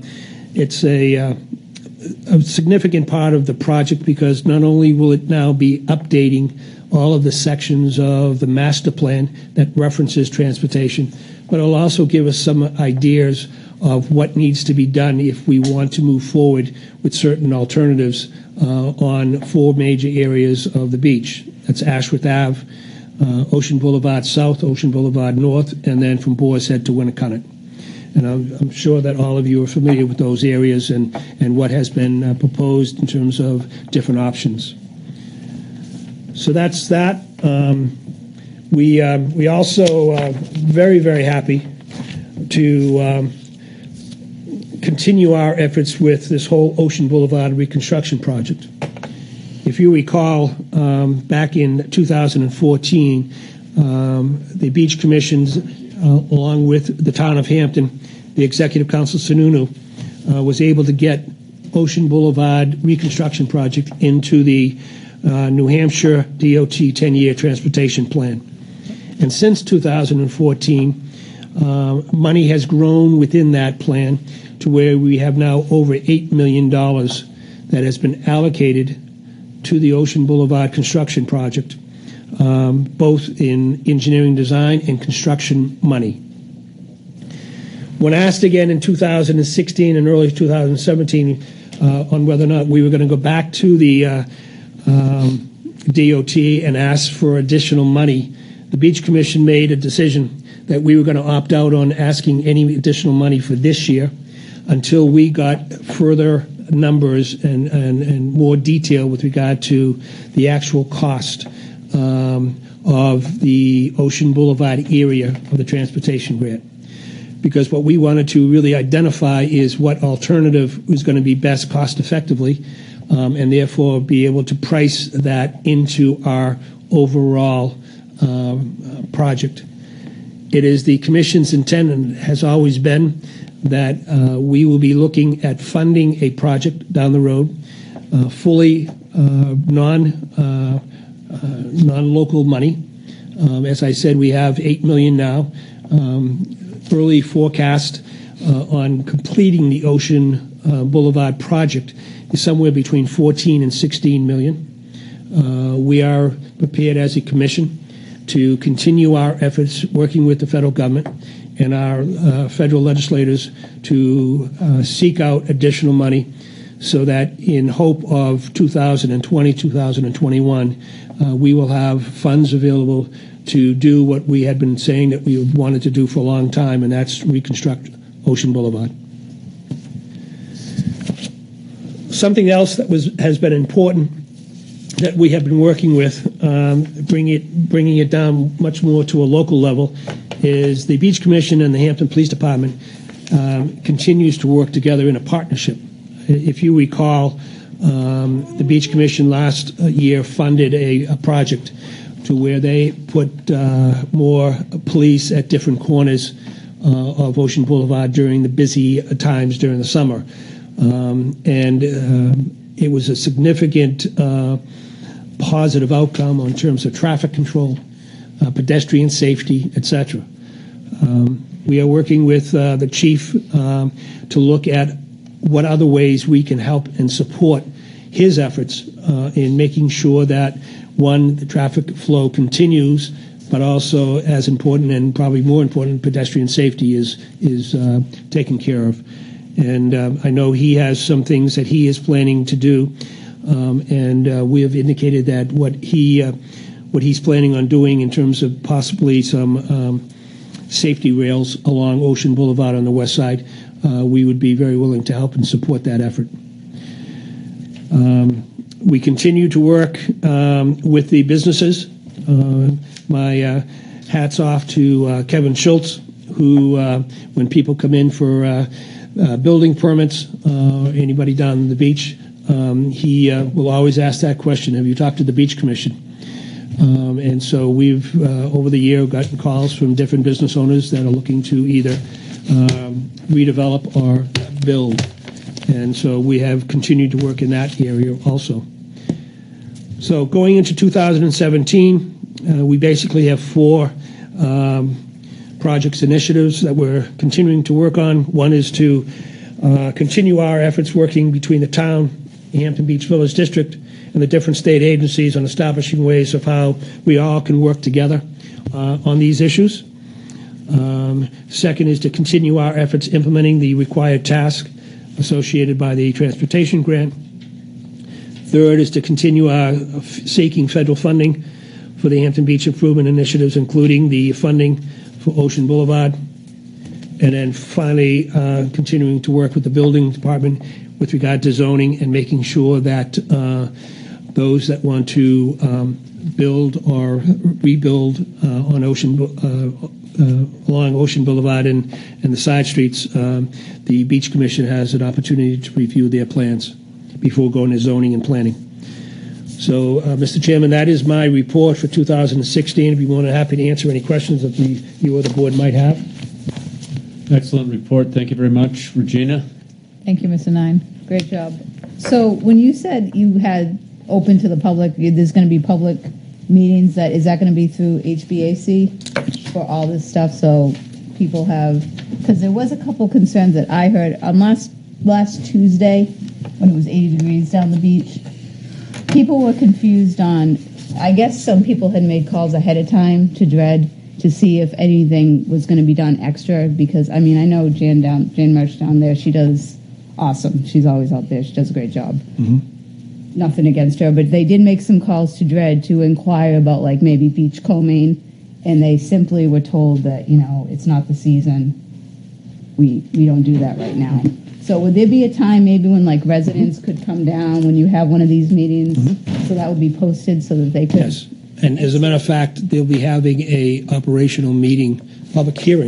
significant part of the project because not only will it now be updating all of the sections of the master plan that references transportation, but it'll also give us some ideas of what needs to be done if we want to move forward with certain alternatives on 4 major areas of the beach. That's Ashworth Ave, Ocean Boulevard South, Ocean Boulevard North, and then from Boar's Head to Winnicott. And I'm sure that all of you are familiar with those areas and what has been proposed in terms of different options. So that's that. We also very, very happy to continue our efforts with this whole Ocean Boulevard reconstruction project. If you recall, back in 2014, the Beach Commissions, along with the town of Hampton, the Executive Council Sununu, was able to get Ocean Boulevard reconstruction project into the New Hampshire DOT 10-year transportation plan. And since 2014, money has grown within that plan to where we have now over $8 million that has been allocated to the Ocean Boulevard construction project, both in engineering design and construction money. When asked again in 2016 and early 2017 on whether or not we were going to go back to the DOT and ask for additional money, the Beach Commission made a decision that we were going to opt out on asking any additional money for this year until we got further numbers and more detail with regard to the actual cost of the Ocean Boulevard area of the transportation grant. Because what we wanted to really identify is what alternative was going to be best cost effectively, and therefore be able to price that into our overall project. It is the Commission's intent, and has always been, that we will be looking at funding a project down the road, fully non-local money. As I said, we have $8 million now. Early forecast on completing the Ocean Boulevard project is somewhere between 14 and 16 million. We are prepared as a commission to continue our efforts working with the federal government and our federal legislators to seek out additional money so that in hope of 2020, 2021, we will have funds available to do what we had been saying that we wanted to do for a long time, and that's reconstruct Ocean Boulevard. Something else that has been important that we have been working with, bringing it down much more to a local level, is the Beach Commission and the Hampton Police Department continues to work together in a partnership. If you recall, the Beach Commission last year funded a project to where they put more police at different corners of Ocean Boulevard during the busy times during the summer. It was a significant positive outcome in terms of traffic control, pedestrian safety, etc. We are working with the chief to look at what other ways we can help and support his efforts in making sure that, one, the traffic flow continues, but also, as important and probably more important, pedestrian safety is taken care of. And I know he has some things that he is planning to do, and we have indicated that what he's planning on doing in terms of possibly some safety rails along Ocean Boulevard on the west side, we would be very willing to help and support that effort. We continue to work with the businesses. My hat's off to Kevin Schultz, who, when people come in for building permits, anybody down the beach, he will always ask that question, have you talked to the Beach Commission? And so we've, over the year, gotten calls from different business owners that are looking to either redevelop or build. And so we have continued to work in that area also. So going into 2017, we basically have 4 projects initiatives that we're continuing to work on. One is to continue our efforts working between the town, the Hampton Beach Village District, and the different state agencies on establishing ways of how we all can work together on these issues. Second is to continue our efforts implementing the required task associated by the transportation grant. Third is to continue our seeking federal funding for the Hampton Beach improvement initiatives, including the funding for Ocean Boulevard. And then finally, continuing to work with the building department with regard to zoning and making sure that those that want to build or rebuild on along Ocean Boulevard and the side streets, the Beach Commission has an opportunity to review their plans before going to zoning and planning. So, Mr. Chairman, that is my report for 2016. I'd be more than happy to answer any questions that you or the board might have. Excellent report. Thank you very much. Regina? Thank you, Mr. Nine. Great job. So when you said you had open to the public, there's going to be public meetings, is that going to be through HBAC for all this stuff? So people have, because there was a couple concerns that I heard on last Tuesday when it was 80 degrees down the beach. People were confused on, I guess some people had made calls ahead of time to DRED to see if anything was going to be done extra, because, I mean, I know Jan March down there, she does awesome. She's always out there. She does a great job. Mm-hmm. Nothing against her, but they did make some calls to DRED to inquire about, like, maybe beach combing, and they simply were told that, it's not the season. We don't do that right now. So would there be a time maybe when, like, residents could come down when you have one of these meetings? Mm-hmm. So that would be posted so that they could... Yes. And as a matter of fact, they'll be having a operational meeting, public hearing.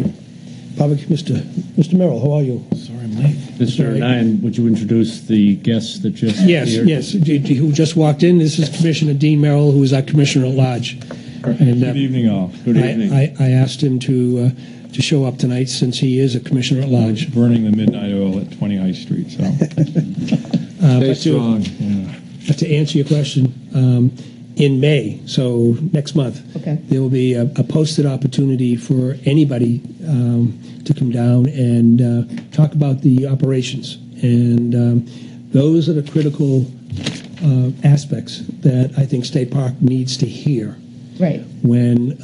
Mr. Merrill, how are you? Sorry, I'm late. Mr. Nine, would you introduce the guests that just appeared? Yes. Who just walked in? This is Commissioner Dean Merrill, who is our Commissioner at Large. And, good evening, all. Good evening. I asked him to show up tonight since he is a Commissioner at Large. Burning the midnight oil at 20 High Street. So stay strong. But to answer your question, in May, so next month, okay, there will be a posted opportunity for anybody to come down and talk about the operations. And those are the critical aspects that I think State Park needs to hear. Right. When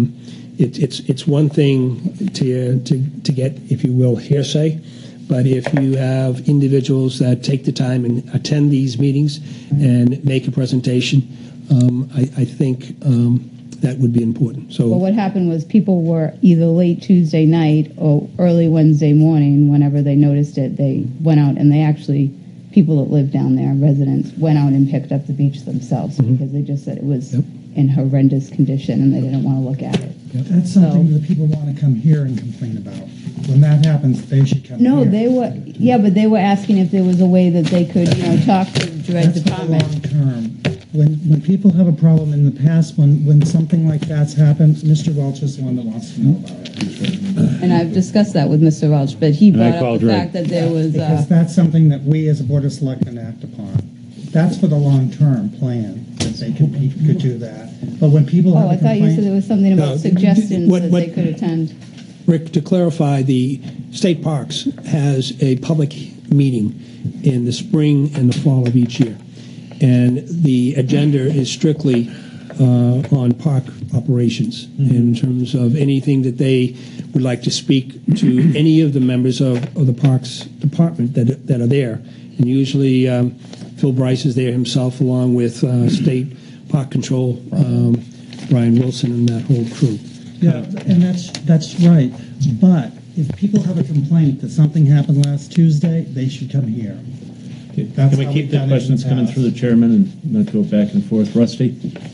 it's one thing to get, if you will, hearsay, but if you have individuals that take the time and attend these meetings and make a presentation, I think that would be important. So, well, what happened was people were either late Tuesday night or early Wednesday morning, whenever they noticed it, they went out and people that live down there, residents, went out and picked up the beach themselves because they just said it was in horrendous condition and they didn't want to look at it. That's something that people want to come here and complain about. When that happens, they should come here. No, but they were asking if there was a way that they could, talk to the DRED department. Long term. When people have a problem in the past, when something like that's happened, Mr. Welch is the one that wants to know about it. And I've discussed that with Mr. Welch, but he brought up the fact that there was... Because that's something that we as a Board of Selectmen act upon. That's for the long-term plan, that they could do that. But when people have a complaint... I thought you said there was something about suggestions that they could attend. Rick, to clarify, the State Parks has a public meeting in the spring and the fall of each year. And the agenda is strictly on park operations in terms of anything that they would like to speak to any of the members of the Parks Department that are there. And usually Phil Bryce is there himself along with State Park Control, Brian Wilson and that whole crew. Yeah, and that's right. But if people have a complaint that something happened last Tuesday, they should come here. Can we keep the questions coming through the chairman and not go back and forth? Rusty?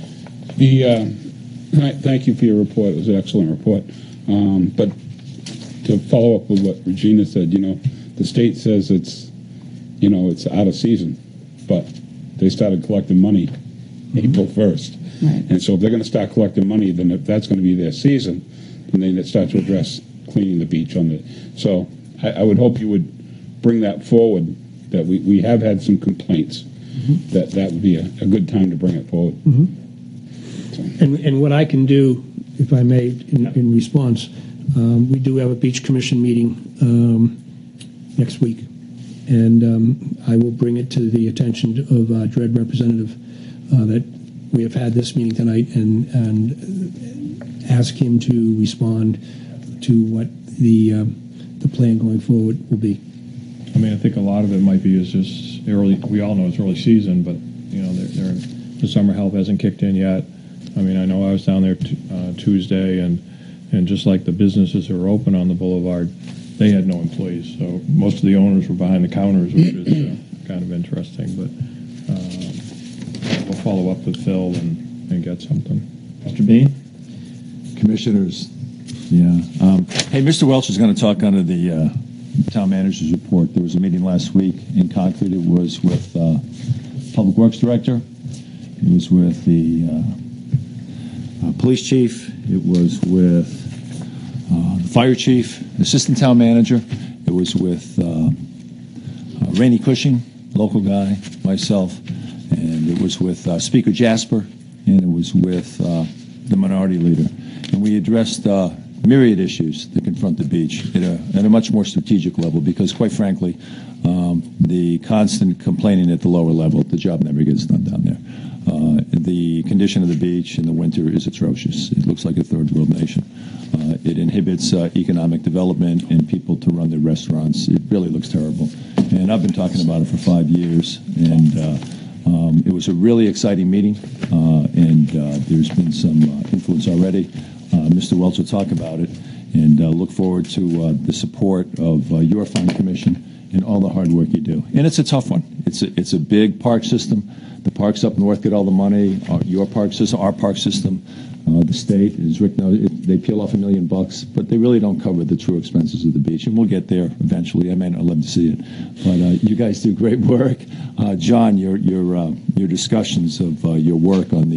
Thank you for your report. It was an excellent report. But to follow up with what Regina said, the state says it's out of season, but they started collecting money April 1st. Right. And so if they're going to start collecting money, then if that's going to be their season, then they start to address cleaning the beach So I would hope you would bring that forward, that we have had some complaints, that would be a good time to bring it forward. So. And what I can do, if I may, in response, we do have a Beach Commission meeting next week, and I will bring it to the attention of our DRED representative that we have had this meeting tonight and ask him to respond to what the plan going forward will be. I mean, I think a lot of it might be is just early. We all know it's early season, but the summer help hasn't kicked in yet. I mean, I know I was down there Tuesday, and just like the businesses that were open on the boulevard, they had no employees. So most of the owners were behind the counters, which is kind of interesting. But follow up with Phil and get something. Mr. Bean? Commissioners, hey, Mr. Welch is going to talk under the town manager's report. There was a meeting last week in Concord. It was with Public Works Director. It was with the police chief. It was with the fire chief, assistant town manager. It was with Rainey Cushing, local guy, myself, and it was with Speaker Jasper, and it was with the minority leader. And we addressed myriad issues that confront the beach at a much more strategic level because, quite frankly, the constant complaining at the lower level, the job never gets done down there. The condition of the beach in the winter is atrocious. It looks like a third world nation. It inhibits economic development and people to run their restaurants. It really looks terrible. And I've been talking about it for 5 years, and it was a really exciting meeting, and there's been some influence already. Mr. Welch will talk about it, and look forward to the support of your fine commission and all the hard work you do. And it's a tough one. It's a big park system. The parks up north get all the money. Your park system, our park system, the state, as Rick knows, they peel off $1 million, but they really don't cover the true expenses of the beach. And we'll get there eventually. I may not live to see it, but you guys do great work. John, your discussions of your work on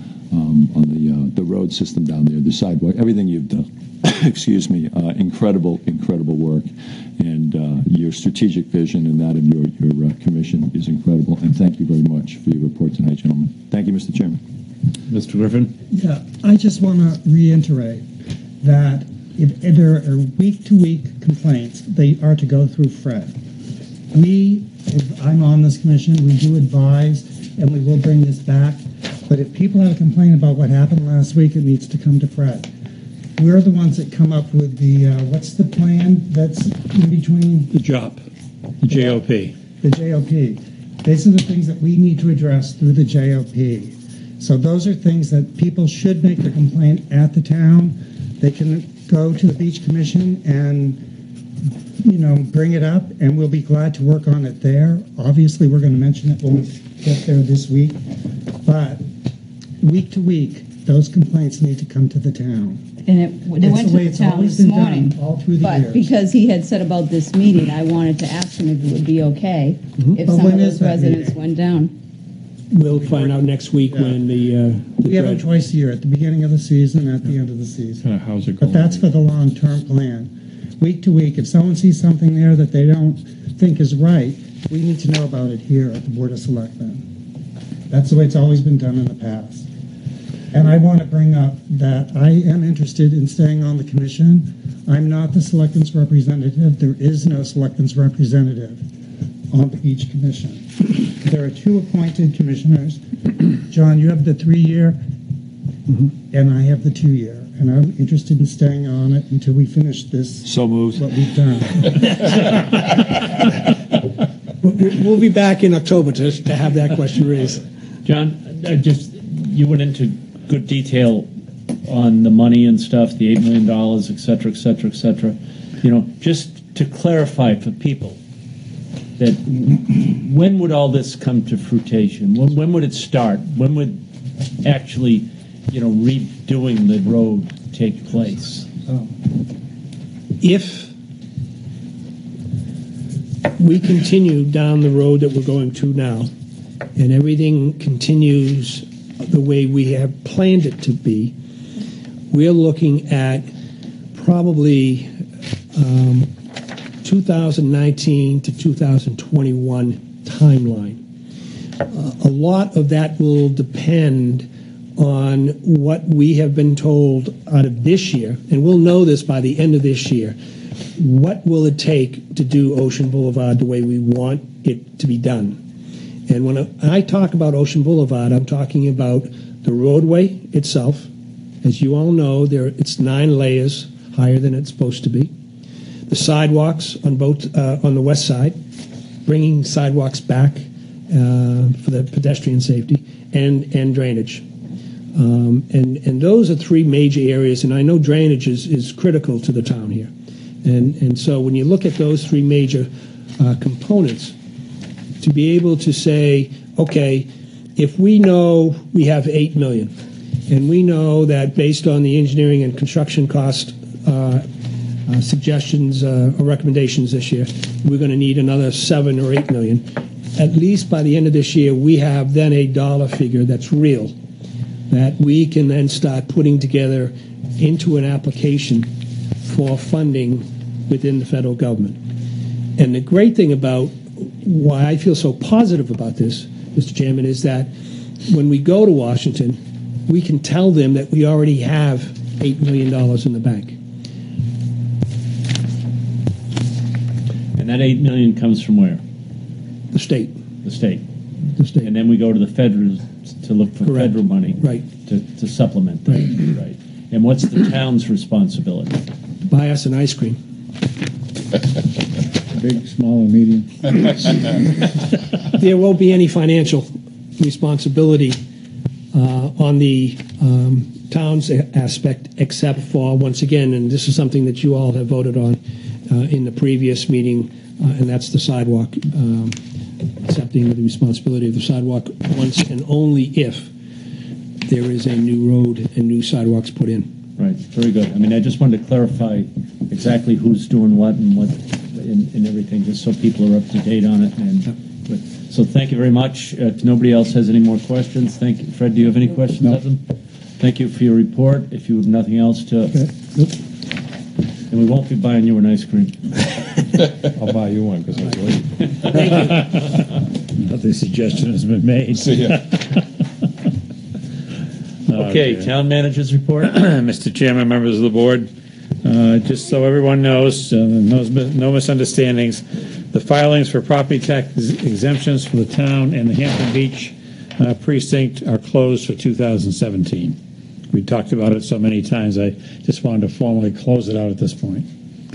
the road system down there, the sidewalk, everything you've done. Excuse me, incredible work, and your strategic vision and that of your commission is incredible. And thank you very much for your report tonight, gentlemen. Thank you, Mr. Chairman. Mr. Griffin? Yeah, I just want to reiterate that if there are week-to-week complaints, they are to go through Fred. If I'm on this commission, we do advise, and we will bring this back. But if people have a complaint about what happened last week, it needs to come to Fred. We're the ones that come up with the, what's the plan that's in between? The JOP, the JOP. The JOP. These are the things that we need to address through the JOP. So those are things that people should make their complaint at the town. They can go to the Beach Commission and, bring it up, and we'll be glad to work on it there. Obviously, we're going to mention it when we get there this week. But week to week, those complaints need to come to the town. And it went to the town this morning, all through the but years. because he had said about this meeting, I wanted to ask him if it would be okay if But some when of is those that residents meeting? went down. We'll find out next week when the We have it twice a year, at the beginning of the season, at the end of the season. Kind of how's it But going? that's for the long-term plan. Week to week, if someone sees something there that they don't think is right, we need to know about it here at the Board of Selectmen. That's the way it's always been done in the past. And I want to bring up that I am interested in staying on the commission. I'm not the Selectmen's representative. There is no Selectmen's representative on the Beach Commission. There are 2 appointed commissioners. John, you have the 3-year, and I have the 2-year. And I'm interested in staying on it until we finish this. So moved. What we've done. We'll be back in October to have that question raised. John, you went into good detail on the money and stuff, the $8 million, et cetera, et cetera, et cetera. Just to clarify for people, that when would all this come to fruition? When would it start? When would actually, redoing the road take place? If we continue down the road that we're going to now, and everything continues the way we have planned it to be, we're looking at probably 2019 to 2021 timeline. A lot of that will depend on what we have been told out of this year, and we'll know this by the end of this year. What will it take to do Ocean Boulevard the way we want it to be done? And when I talk about Ocean Boulevard, I'm talking about the roadway itself. As you all know, it's 9 layers higher than it's supposed to be. The sidewalks on the west side, bringing sidewalks back for the pedestrian safety, and drainage. And those are 3 major areas, and I know drainage is critical to the town here. And so when you look at those 3 major components, to be able to say, okay, if we know we have 8 million, and we know that based on the engineering and construction cost suggestions or recommendations this year, we're going to need another 7 or 8 million. At least by the end of this year, we have then a dollar figure that's real, that we can then start putting together into an application for funding within the federal government. And the great thing about why I feel so positive about this, Mr. Chairman, is that when we go to Washington, we can tell them that we already have $8 million in the bank. And that $8 million comes from where? The state. The state. The state. And then we go to the federal to look for Correct. federal money. Right. To supplement that. Right. And what's the town's responsibility? Buy us an ice cream. Big, small, or medium? There won't be any financial responsibility on the town's aspect, except for, once again, and this is something that you all have voted on in the previous meeting, and that's the sidewalk, accepting the responsibility of the sidewalk once and only if there is a new road and new sidewalks put in. Right. Very good. I mean, I just wanted to clarify exactly who's doing what and everything, just so people are up to date on it. And so, thank you very much. If nobody else has any more questions, thank you. Fred, do you have any questions? No. Of them? Thank you for your report. If you have nothing else to, Nope. and we won't be buying you an ice cream. I'll buy you one because I was late. Thank you. Nothing suggestion has been made. See ya. Okay, town manager's report. Mr. Chairman, members of the board, just so everyone knows, no misunderstandings, the filings for property tax exemptions for the town and the Hampton Beach precinct are closed for 2017. We talked about it so many times, I just wanted to formally close it out at this point.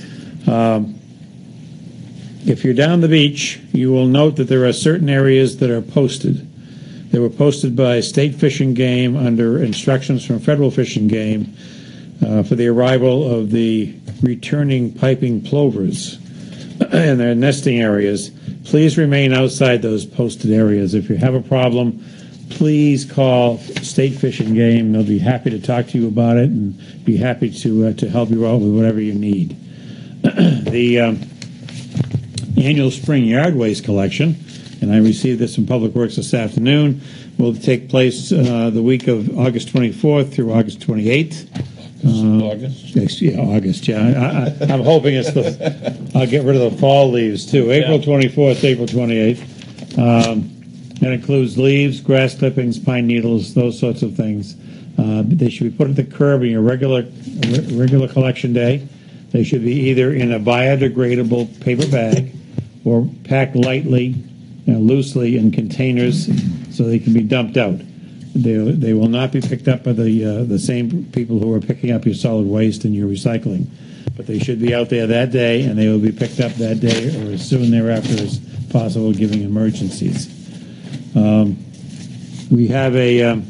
If you're down the beach, you will note that there are certain areas that are posted. They were posted by State Fish and Game under instructions from Federal Fish and Game for the arrival of the returning piping plovers and their nesting areas. Please remain outside those posted areas. If you have a problem, please call State Fish and Game. They'll be happy to talk to you about it and be happy to help you out with whatever you need. The annual spring yard waste collection, and I received this from Public Works this afternoon, will take place the week of August 24th through August 28th. August? Yeah, August, yeah. I'm hoping I'll get rid of the fall leaves, too. April 24th, April 28th. That includes leaves, grass clippings, pine needles, those sorts of things. They should be put at the curb in your regular collection day. They should be either in a biodegradable paper bag or packed lightly, loosely in containers so they can be dumped out. They will not be picked up by the same people who are picking up your solid waste and your recycling. But they should be out there that day, and they will be picked up that day or as soon thereafter as possible, given emergencies. We have a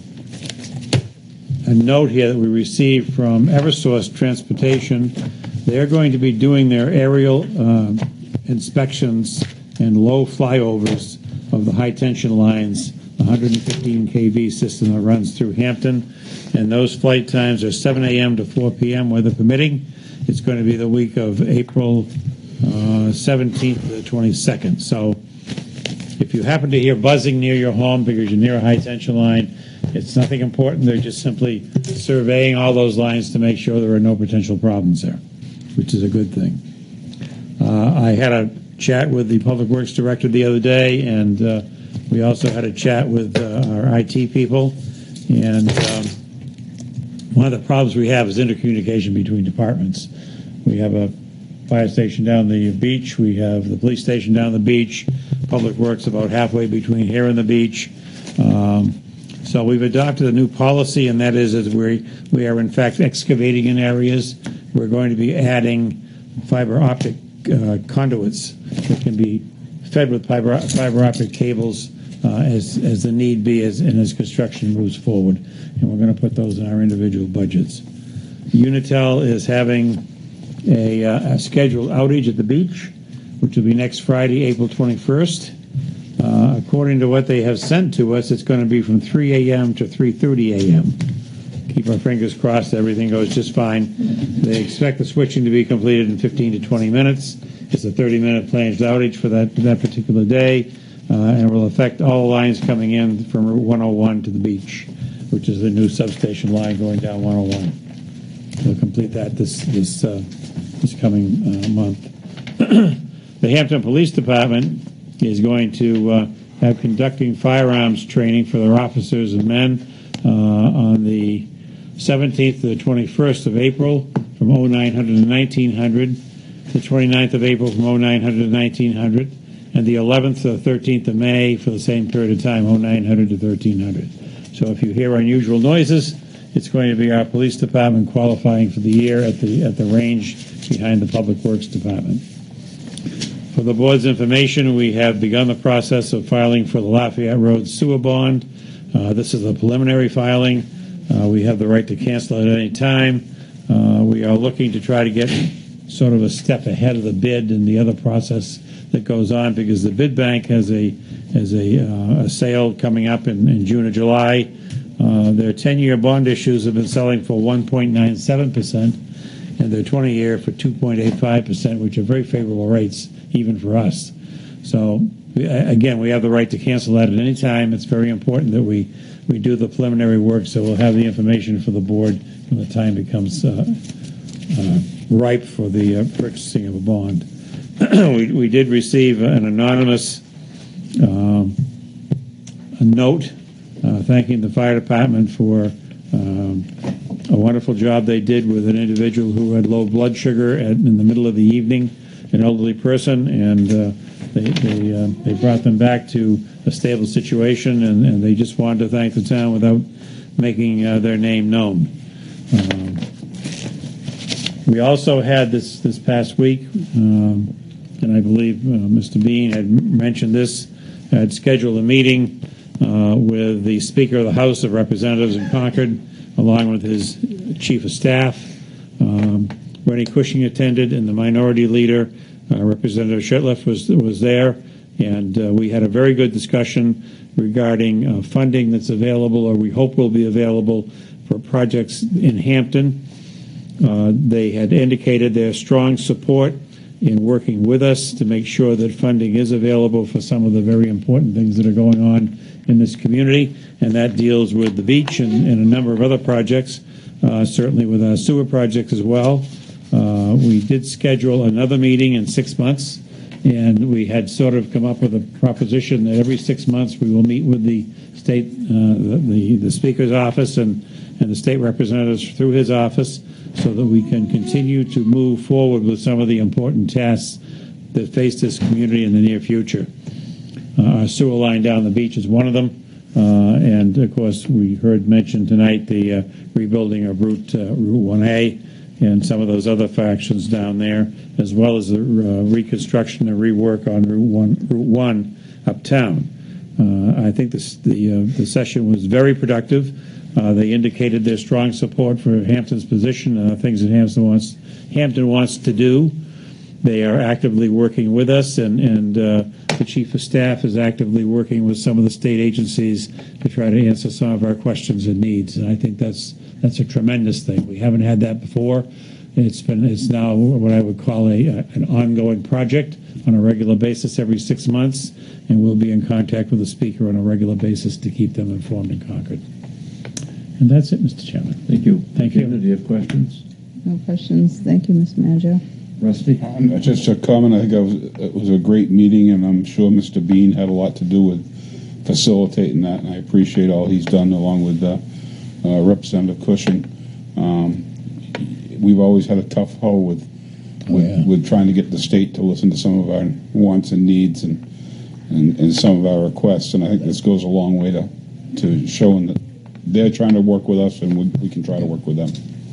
note here that we received from Eversource Transportation. They're going to be doing their aerial inspections and low flyovers of the high-tension lines, the 115 kV system that runs through Hampton. And those flight times are 7 a.m. to 4 p.m., weather permitting. It's going to be the week of April 17th to the 22nd. So if you happen to hear buzzing near your home because you're near a high-tension line, it's nothing important. They're just simply surveying all those lines to make sure there are no potential problems there, which is a good thing. I had a chat with the Public Works Director the other day, and we also had a chat with our IT people. And one of the problems we have is intercommunication between departments. We have a fire station down the beach. We have the police station down the beach. Public Works about halfway between here and the beach. So we've adopted a new policy, and that is that we are in fact excavating in areas. We're going to be adding fiber optic conduits that can be fed with fiber optic cables as the need be and as construction moves forward. And we're going to put those in our individual budgets. Unitel is having a scheduled outage at the beach, which will be next Friday, April 21st. According to what they have sent to us, it's going to be from 3 a.m. to 3:30 a.m. Keep our fingers crossed everything goes just fine. They expect the switching to be completed in 15 to 20 minutes. It's a 30-minute planned outage for that particular day, and it will affect all lines coming in from Route 101 to the beach, which is the new substation line going down 101. We'll complete that this coming month. The Hampton Police Department is going to have conducting firearms training for their officers and men on the 17th to the 21st of April from 0900 to 1900, the 29th of April from 0900 to 1900, and the 11th to the 13th of May for the same period of time, 0900 to 1300. So if you hear unusual noises, it's going to be our police department qualifying for the year at the range behind the Public Works Department. For the board's information, we have begun the process of filing for the Lafayette Road sewer bond. This is a preliminary filing. We have the right to cancel at any time. We are looking to try to get sort of a step ahead of the bid and the other process that goes on, because the bid bank has a sale coming up in June or July. Their 10-year bond issues have been selling for 1.97%, and their 20-year for 2.85%, which are very favorable rates even for us. So again, we have the right to cancel that at any time. It's very important that we do the preliminary work, so we'll have the information for the board when the time becomes ripe for the purchasing of a bond. We did receive an anonymous a note thanking the fire department for a wonderful job they did with an individual who had low blood sugar in the middle of the evening, an elderly person, and they brought them back to a stable situation, and they just wanted to thank the town without making their name known. We also had this past week, and I believe Mr. Bean had mentioned this, had scheduled a meeting with the Speaker of the House of Representatives in Concord, along with his Chief of Staff. Rennie Cushing attended, and the Minority Leader, Representative Shitliff, was there, and we had a very good discussion regarding funding that's available, or we hope will be available, for projects in Hampton. They had indicated their strong support in working with us to make sure that funding is available for some of the very important things that are going on in this community, and that deals with the beach and a number of other projects, certainly with our sewer projects as well. We did schedule another meeting in 6 months, and we had sort of come up with a proposition that every 6 months we will meet with the state, the Speaker's office and the state representatives through his office, so that we can continue to move forward with some of the important tasks that face this community in the near future. Our sewer line down the beach is one of them, and of course we heard mentioned tonight the rebuilding of Route 1A and some of those other factions down there, as well as the reconstruction and rework on Route 1 uptown. I think the session was very productive. They indicated their strong support for Hampton's position and the things that Hampton wants to do. They are actively working with us, and the Chief of Staff is actively working with some of the state agencies to try to answer some of our questions and needs. And I think that's a tremendous thing. We haven't had that before. It's now what I would call an ongoing project on a regular basis every 6 months, and we'll be in contact with the Speaker on a regular basis to keep them informed in Concord. And that's it, Mr. Chairman. Thank you. Thank you. Do you have questions? No questions. Thank you, Mr. Manager. Rusty? Just a comment. I think it was a great meeting, and I'm sure Mr. Bean had a lot to do with facilitating that, and I appreciate all he's done along with Representative Cushing. We've always had a tough haul with trying to get the state to listen to some of our wants and needs and some of our requests, and I think this goes a long way to showing that they're trying to work with us, and we can try to work with them.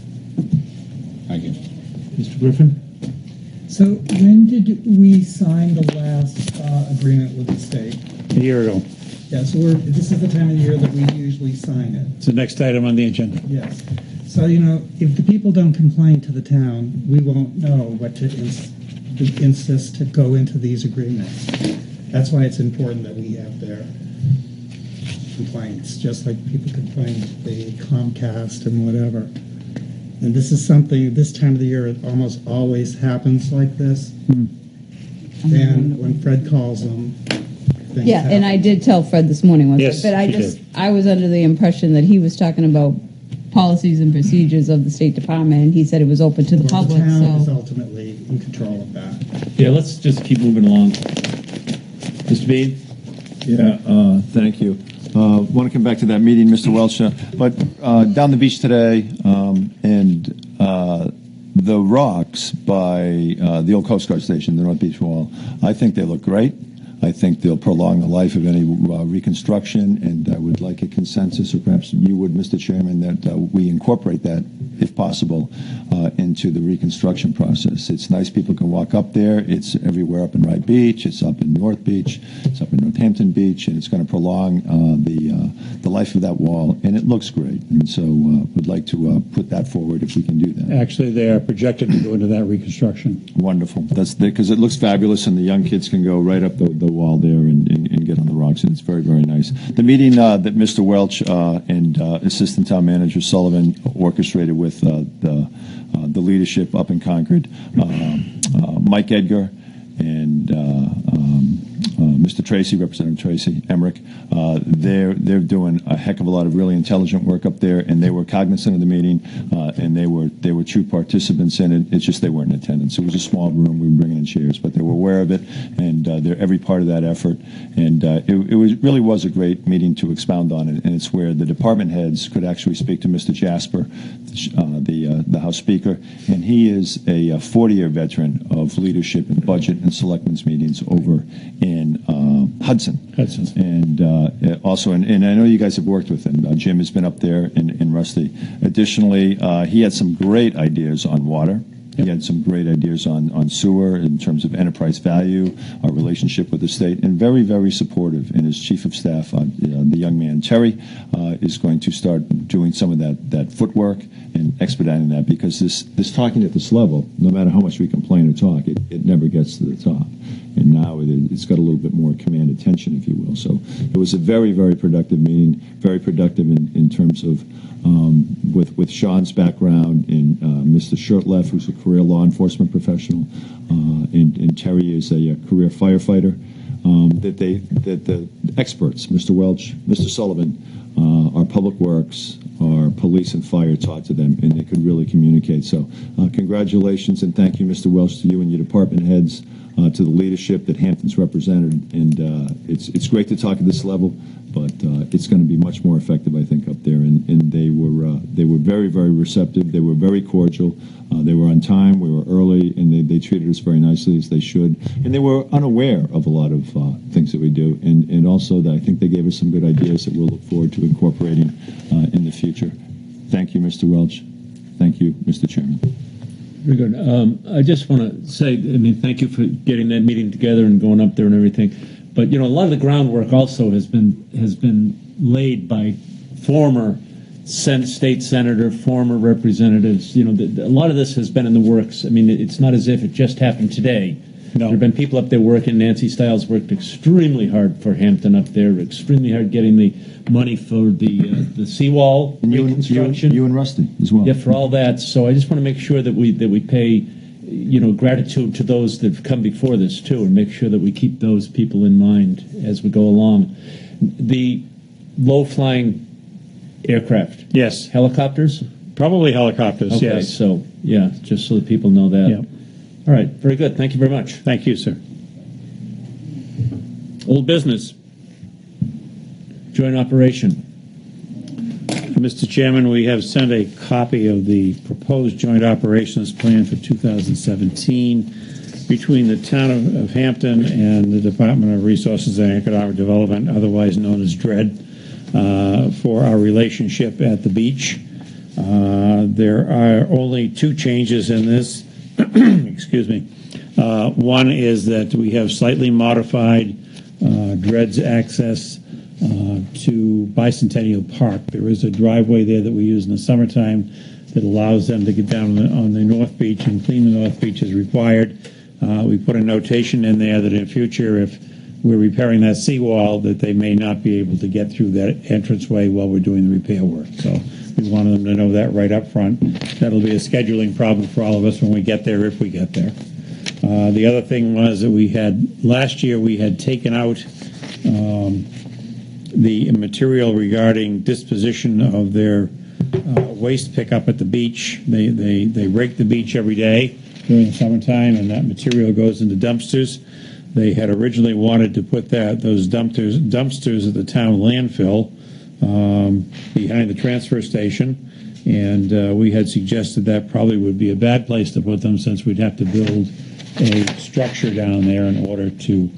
Thank you. Mr. Griffin? So when did we sign the last agreement with the state? A year ago. Yeah, so this is the time of year that we usually sign it. It's the next item on the agenda. Yes. So, if the people don't complain to the town, we won't know what to insist to go into these agreements. That's why it's important that we have their complaints, just like people complain the Comcast and whatever. And this is something, this time of the year, it almost always happens like this. And when Fred calls them, things Yeah, happen. and I did tell Fred this morning, Yes, but you I was under the impression that he was talking about policies and procedures of the State Department, and he said it was open to the Well, public, the town is so. ultimately in control of that. Yeah, let's just keep moving along. Mr. Bede? Yeah, thank you. Want to come back to that meeting, Mr. Welch, but down the beach today, and the rocks by the old Coast Guard station, the North Beach Wall, I think they look great. I think they'll prolong the life of any reconstruction, and I would like a consensus, or perhaps you would, Mr. Chairman, that we incorporate that, if possible, into the reconstruction process. It's nice people can walk up there. It's everywhere up in Wright Beach. It's up in North Beach. It's up in Northampton Beach, and it's going to prolong the life of that wall, and it looks great. And so would like to put that forward if we can do that. Actually, they are projected to go into that reconstruction. Wonderful. That's because it looks fabulous, and the young kids can go right up the wall there and get on the rocks, and it's very, very nice. The meeting that Mr. Welch and Assistant Town Manager Sullivan orchestrated with the leadership up in Concord, Mike Edgar and Mr. Tracy, Representative Tracy Emmerich, they're doing a heck of a lot of really intelligent work up there, and they were cognizant of the meeting, and they were true participants in it. It's just they weren't in attendance. It was a small room. We were bringing in chairs, but they were aware of it, and they're every part of that effort. And it really was a great meeting to expound on it, and it's where the department heads could actually speak to Mr. Jasper, the House Speaker, and he is a 40-year veteran of leadership and budget and selectmen's meetings over in Hudson. And also, and I know you guys have worked with him. Jim has been up there in Rusty. Additionally, he had some great ideas on water. He had some great ideas on sewer in terms of enterprise value, our relationship with the state, and very, very supportive. And his chief of staff, the young man Terry, is going to start doing some of that footwork and expediting that, because this talking at this level, no matter how much we complain or talk, it never gets to the top. And now it's got a little bit more command attention, if you will. So it was a very, very productive meeting, very productive in terms of with Sean's background, and Mr. Shurtleff, who's a career law enforcement professional, and Terry is a career firefighter. That the experts, Mr. Welch, Mr. Sullivan, our public works, our police and fire, talked to them, and they could really communicate. So congratulations, and thank you, Mr. Welch, to you and your department heads, to the leadership that Hampton's represented. And it's great to talk at this level, but it's going to be much more effective, I think, up there. And they were very, very receptive. They were very cordial. They were on time. We were early, and they treated us very nicely, as they should. And they were unaware of a lot of things that we do. And also, that I think they gave us some good ideas that we'll look forward to incorporating in the future. Thank you, Mr. Welch. Thank you, Mr. Chairman. Very good. I just want to say, thank you for getting that meeting together and going up there and everything. But a lot of the groundwork also has been laid by former state senator, former representatives. A lot of this has been in the works. It's not as if it just happened today. No. There have been people up there working. Nancy Stiles worked extremely hard for Hampton up there, extremely hard getting the money for the seawall reconstruction. You and Rusty as well. Yeah, for all that. So I just want to make sure that we pay, gratitude to those that have come before this too, and make sure that we keep those people in mind as we go along. The low-flying aircraft. Yes. Helicopters? Probably helicopters, Okay, yes. so, yeah, just so that people know that. Yep. All right, very good. Thank you very much. Thank you, sir. Old business. Joint operation. Mr. Chairman, we have sent a copy of the proposed joint operations plan for 2017 between the town of Hampton and the Department of Resources and Economic Development, otherwise known as DRED, for our relationship at the beach. There are only two changes in this. Excuse me. One is that we have slightly modified DRED's access to Bicentennial Park. There is a driveway there that we use in the summertime that allows them to get down on the North Beach and clean the North Beach as required. We put a notation in there that in future, if we're repairing that seawall, that they may not be able to get through that entranceway while we're doing the repair work. So we wanted them to know that right up front. That'll be a scheduling problem for all of us when we get there, if we get there. The other thing was that last year we had taken out the material regarding disposition of their waste pickup at the beach. They rake the beach every day during the summertime, and that material goes into dumpsters. They had originally wanted to put those dumpsters at the town landfill behind the transfer station, and we had suggested that probably would be a bad place to put them, since we'd have to build a structure down there in order to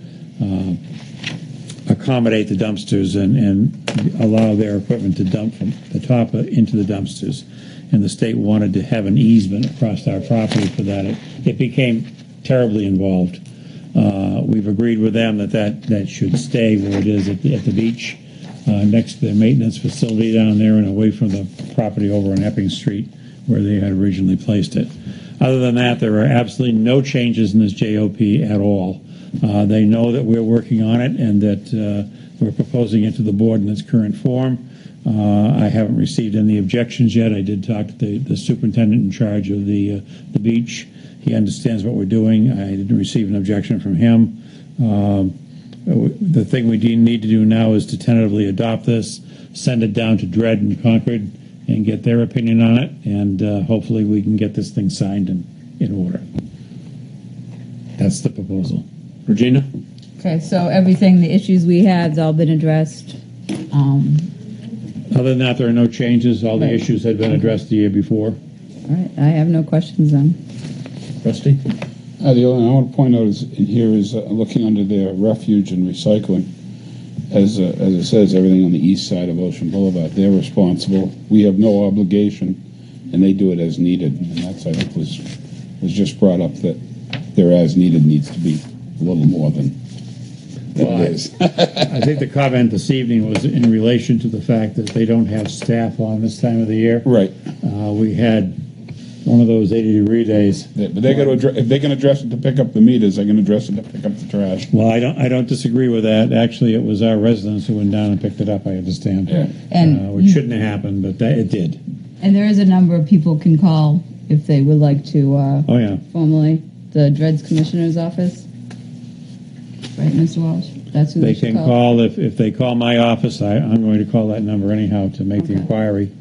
accommodate the dumpsters and allow their equipment to dump from the top into the dumpsters. And the state wanted to have an easement across our property for that. It became terribly involved. We've agreed with them that should stay where it is at the beach, next to their maintenance facility down there and away from the property over on Epping Street where they had originally placed it. Other than that, there are absolutely no changes in this JOP at all. They know that we're working on it and that we're proposing it to the board in its current form. I haven't received any objections yet. I did talk to the superintendent in charge of the beach. He understands what we're doing. I didn't receive an objection from him. The thing we need to do now is to tentatively adopt this, send it down to DRED and Concord, and get their opinion on it, and hopefully we can get this thing signed in order. That's the proposal. Regina? Okay, so everything, the issues we had, has all been addressed. Other than that, there are no changes. All the issues had been addressed the year before. All right, I have no questions then. Rusty? The only I want to point out in here is looking under their refuge and recycling. As it says, everything on the east side of Ocean Boulevard, they're responsible. We have no obligation, and they do it as needed. And that's, I think, was just brought up, that their as needed needs to be a little more than it is. I think the comment this evening was in relation to the fact that they don't have staff on this time of the year. Right. We had one of those 80-degree days. But they got to if they can address it to pick up the meters, they can address it to pick up the trash. Well, I don't disagree with that. Actually, it was our residents who went down and picked it up, I understand. Yeah. And which shouldn't have happened, but it did. And there is a number of people can call if they would like to formally. The DRED's Commissioner's Office. Right, Mr. Walsh? That's who They should can call. If they call my office, I'm going to call that number anyhow to make the inquiry.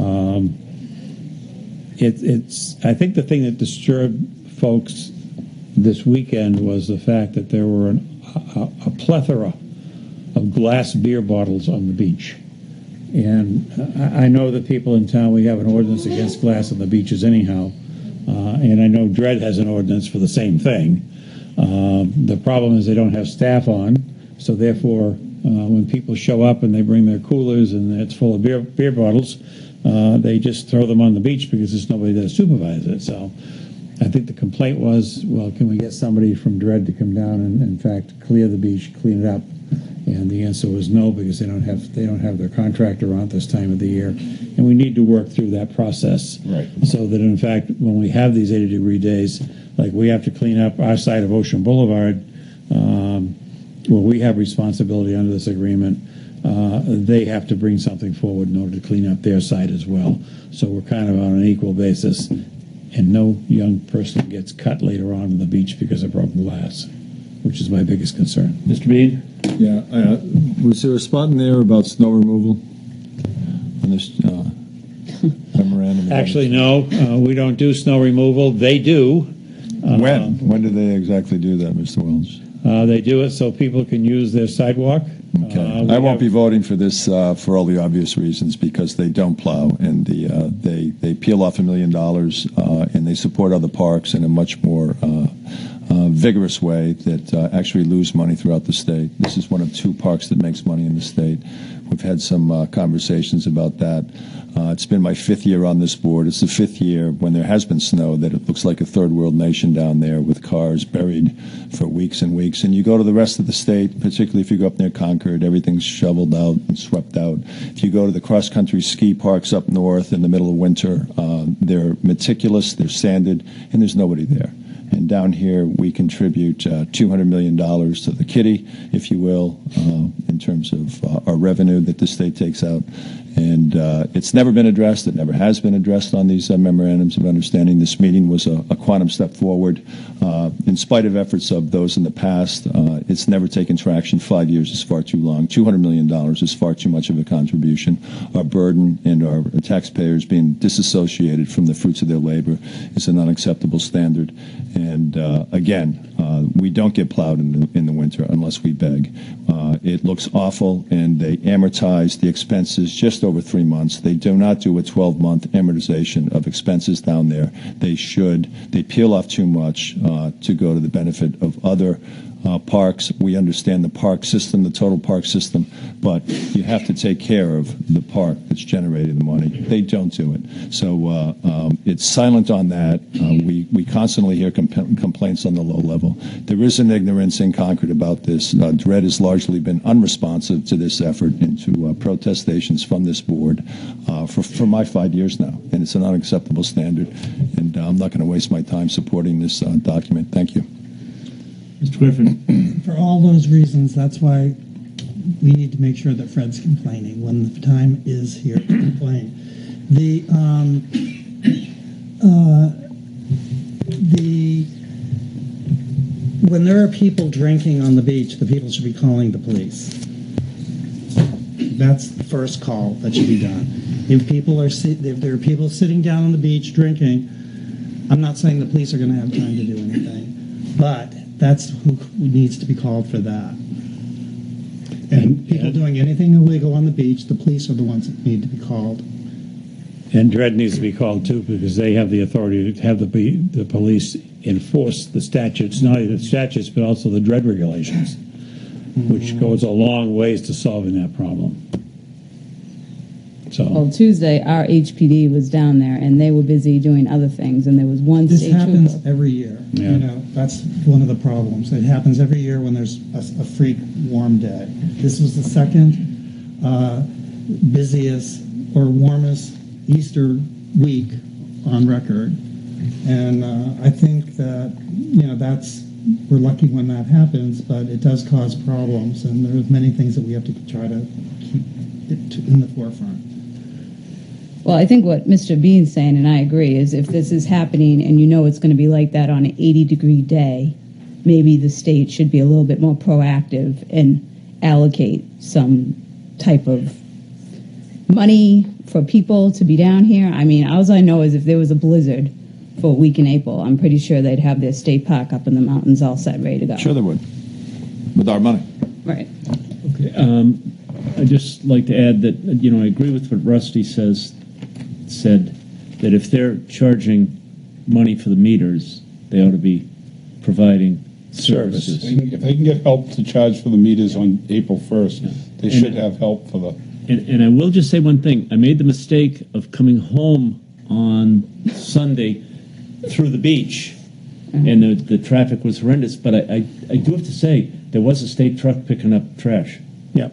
I think the thing that disturbed folks this weekend was the fact that there were a plethora of glass beer bottles on the beach. And I know that people in town, we have an ordinance against glass on the beaches anyhow. And I know DRED has an ordinance for the same thing. The problem is they don't have staff on, so therefore when people show up and they bring their coolers and it's full of beer bottles, they just throw them on the beach because there's nobody there to supervise it. So I think the complaint was, well, can we get somebody from DRED to come down and, in fact, clear the beach, clean it up? And the answer was no, because they don't have their contractor on at this time of the year, and we need to work through that process, right? So that in fact, when we have these 80-degree days, like we have to clean up our side of Ocean Boulevard, where we have responsibility under this agreement, they have to bring something forward in order to clean up their side as well. So we're kind of on an equal basis, and no young person gets cut later on the beach because of broken glass, which is my biggest concern. Mr. Bean? Yeah. Was there a spot in there about snow removal on this memorandum? Actually, no. We don't do snow removal. They do. When do they exactly do that, Mr. Welch? They do it so people can use their sidewalk. Okay. I won't be voting for this for all the obvious reasons, because they don't plow, and they peel off $1 million, and they support other parks in a much more vigorous way that actually lose money throughout the state. This is one of 2 parks that makes money in the state. We've had some conversations about that. It's been my 5th year on this board. It's the 5th year when there has been snow that it looks like a third world nation down there with cars buried for weeks and weeks. And you go to the rest of the state, particularly if you go up near Concord, everything's shoveled out and swept out. If you go to the cross-country ski parks up north in the middle of winter, they're meticulous, they're sanded, and there's nobody there. And and down here we contribute $200 million to the kitty, if you will, in terms of our revenue that the state takes out. And it's never been addressed. It never has been addressed on these memorandums of understanding. This meeting was a quantum step forward. In spite of efforts of those in the past, it's never taken traction. 5 years is far too long. $200 million is far too much of a contribution. Our burden and our taxpayers being disassociated from the fruits of their labor is an unacceptable standard. And again, we don't get plowed in the winter unless we beg. It looks awful, and they amortize the expenses just over 3 months. They do not do a 12-month amortization of expenses down there. They should. They peel off too much to go to the benefit of other parks. We understand the park system, the total park system, but you have to take care of the park that's generating the money. They don't do it. So it's silent on that. We constantly hear complaints on the low level. There is an ignorance in Concord about this. DRED has largely been unresponsive to this effort and to protestations from this board for my 5 years now, and it's an unacceptable standard, and I'm not going to waste my time supporting this document. Thank you. Mr. Griffin. For all those reasons, that's why we need to make sure that Fred's complaining when the time is here to complain. When there are people drinking on the beach, the people should be calling the police. That's the first call that should be done. If there are people sitting down on the beach drinking, I'm not saying the police are going to have time to do anything, but that's who needs to be called for that. And people doing anything illegal on the beach, the police are the ones that need to be called. And DRED needs to be called too, because they have the authority to have the police enforce the statutes, not only the statutes, but also the DRED regulations, which goes a long ways to solving that problem. So, Well, Tuesday, our HPD was down there, and they were busy doing other things, and there was one This state happens trooper. every year. Yeah. You know, that's one of the problems. It happens every year when there's a freak warm day. This was the second busiest or warmest Easter week on record, and I think that we're lucky when that happens, but it does cause problems, and there's many things that we have to try to keep in the forefront. Well, I think what Mr. Bean's saying, and I agree, is if this is happening and you know it's going to be like that on an 80-degree day, maybe the state should be a little bit more proactive and allocate some type of money for people to be down here. I mean, all I know is if there was a blizzard for a week in April, I'm pretty sure they'd have their state park up in the mountains all set, ready to go. Sure they would, with our money. Right. Okay. I'd just like to add that, I agree with what Rusty said that if they're charging money for the meters, they ought to be providing services. If they can get help to charge for the meters on April 1st, they should have help for the... And I will just say one thing. I made the mistake of coming home on Sunday through the beach, and the traffic was horrendous, but I do have to say, there was a state truck picking up trash. Yep.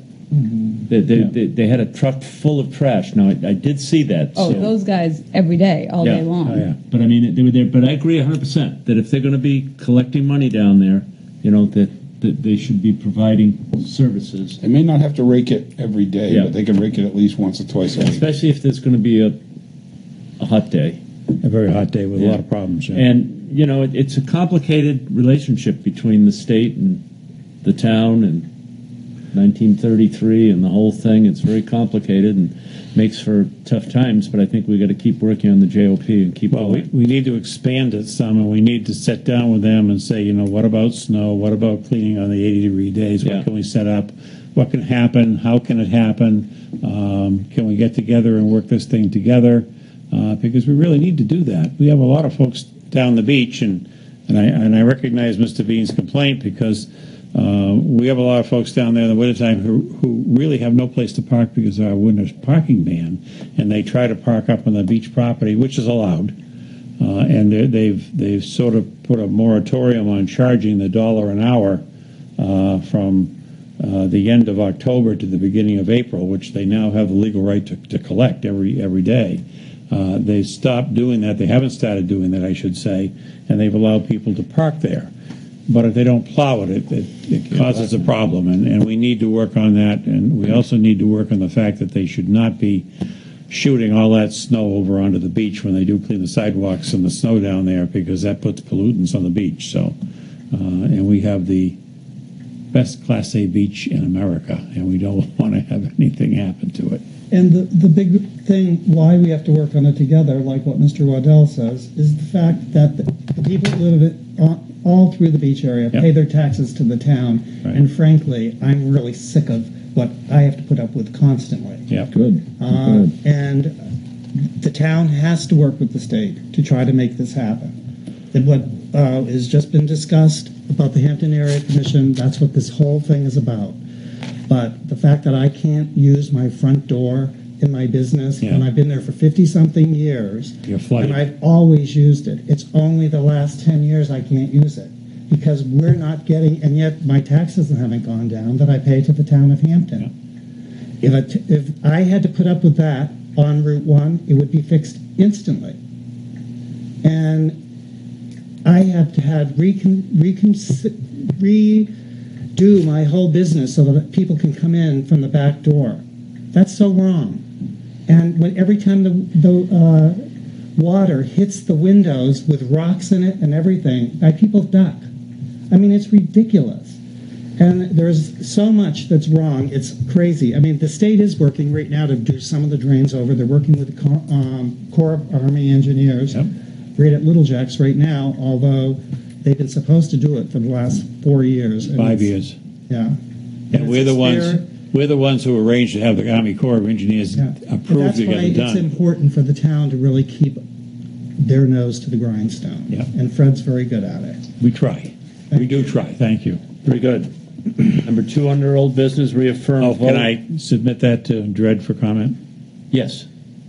They had a truck full of trash. Now, I did see that. Oh, so. those guys every day, all day long. Oh, yeah. But I mean, they were there. But I agree 100% that if they're going to be collecting money down there, that they should be providing services. They may not have to rake it every day, but they can rake it at least once or twice a week. Especially if there's going to be a hot day. A very hot day with a lot of problems. Yeah. And, it's a complicated relationship between the state and the town and 1933 and the whole thing. It's very complicated and makes for tough times, but I think we've got to keep working on the JOP and keep going. We need to expand it some, and we need to sit down with them and say, what about snow? What about cleaning on the 80-degree days? What can we set up? What can happen? How can it happen? Can we get together and work this thing together? Because we really need to do that. We have a lot of folks down the beach, and I recognize Mr. Bean's complaint because we have a lot of folks down there in the wintertime who really have no place to park because of our winter parking ban, and they try to park up on the beach property, which is allowed, and they've sort of put a moratorium on charging the $1 an hour from the end of October to the beginning of April, which they now have the legal right to collect every day. They stopped doing that. They haven't started doing that, I should say, and they've allowed people to park there. But if they don't plow it, it causes a problem, and we need to work on that. And we also need to work on the fact that they should not be shooting all that snow over onto the beach when they do clean the sidewalks and the snow down there, because that puts pollutants on the beach. So, and we have the best Class A beach in America, and we don't want to have anything happen to it. And the big thing why we have to work on it together, like what Mr. Waddell says, is the fact that the people that live all through the beach area pay their taxes to the town. Right. And frankly, I'm really sick of what I have to put up with constantly. Yeah, good. And the town has to work with the state to try to make this happen. And what has just been discussed about the Hampton Area Commission, that's what this whole thing is about. But the fact that I can't use my front door in my business, and I've been there for 50-something years, and I've always used it. It's only the last 10 years I can't use it because we're not getting, and yet my taxes haven't gone down that I pay to the town of Hampton. If I had to put up with that on Route 1, it would be fixed instantly. And I have to redo my whole business so that people can come in from the back door. That's so wrong. And when every time the water hits the windows with rocks in it and everything, people duck. I mean, it's ridiculous. And there's so much that's wrong. It's crazy. I mean, the state is working right now to do some of the drains over. They're working with the Corps of Army Engineers right at Little Jacks right now, although they've been supposed to do it for the last 4 years. 5 years. Yeah. And we're the ones who arranged to have the Army Corps of Engineers approve to get it done. It's important for the town to really keep their nose to the grindstone. Yeah. And Fred's very good at it. We try. We do try. Thank you. Very good. Number 2 under old business, reaffirm vote. Can I submit that to Dred for comment? Yes.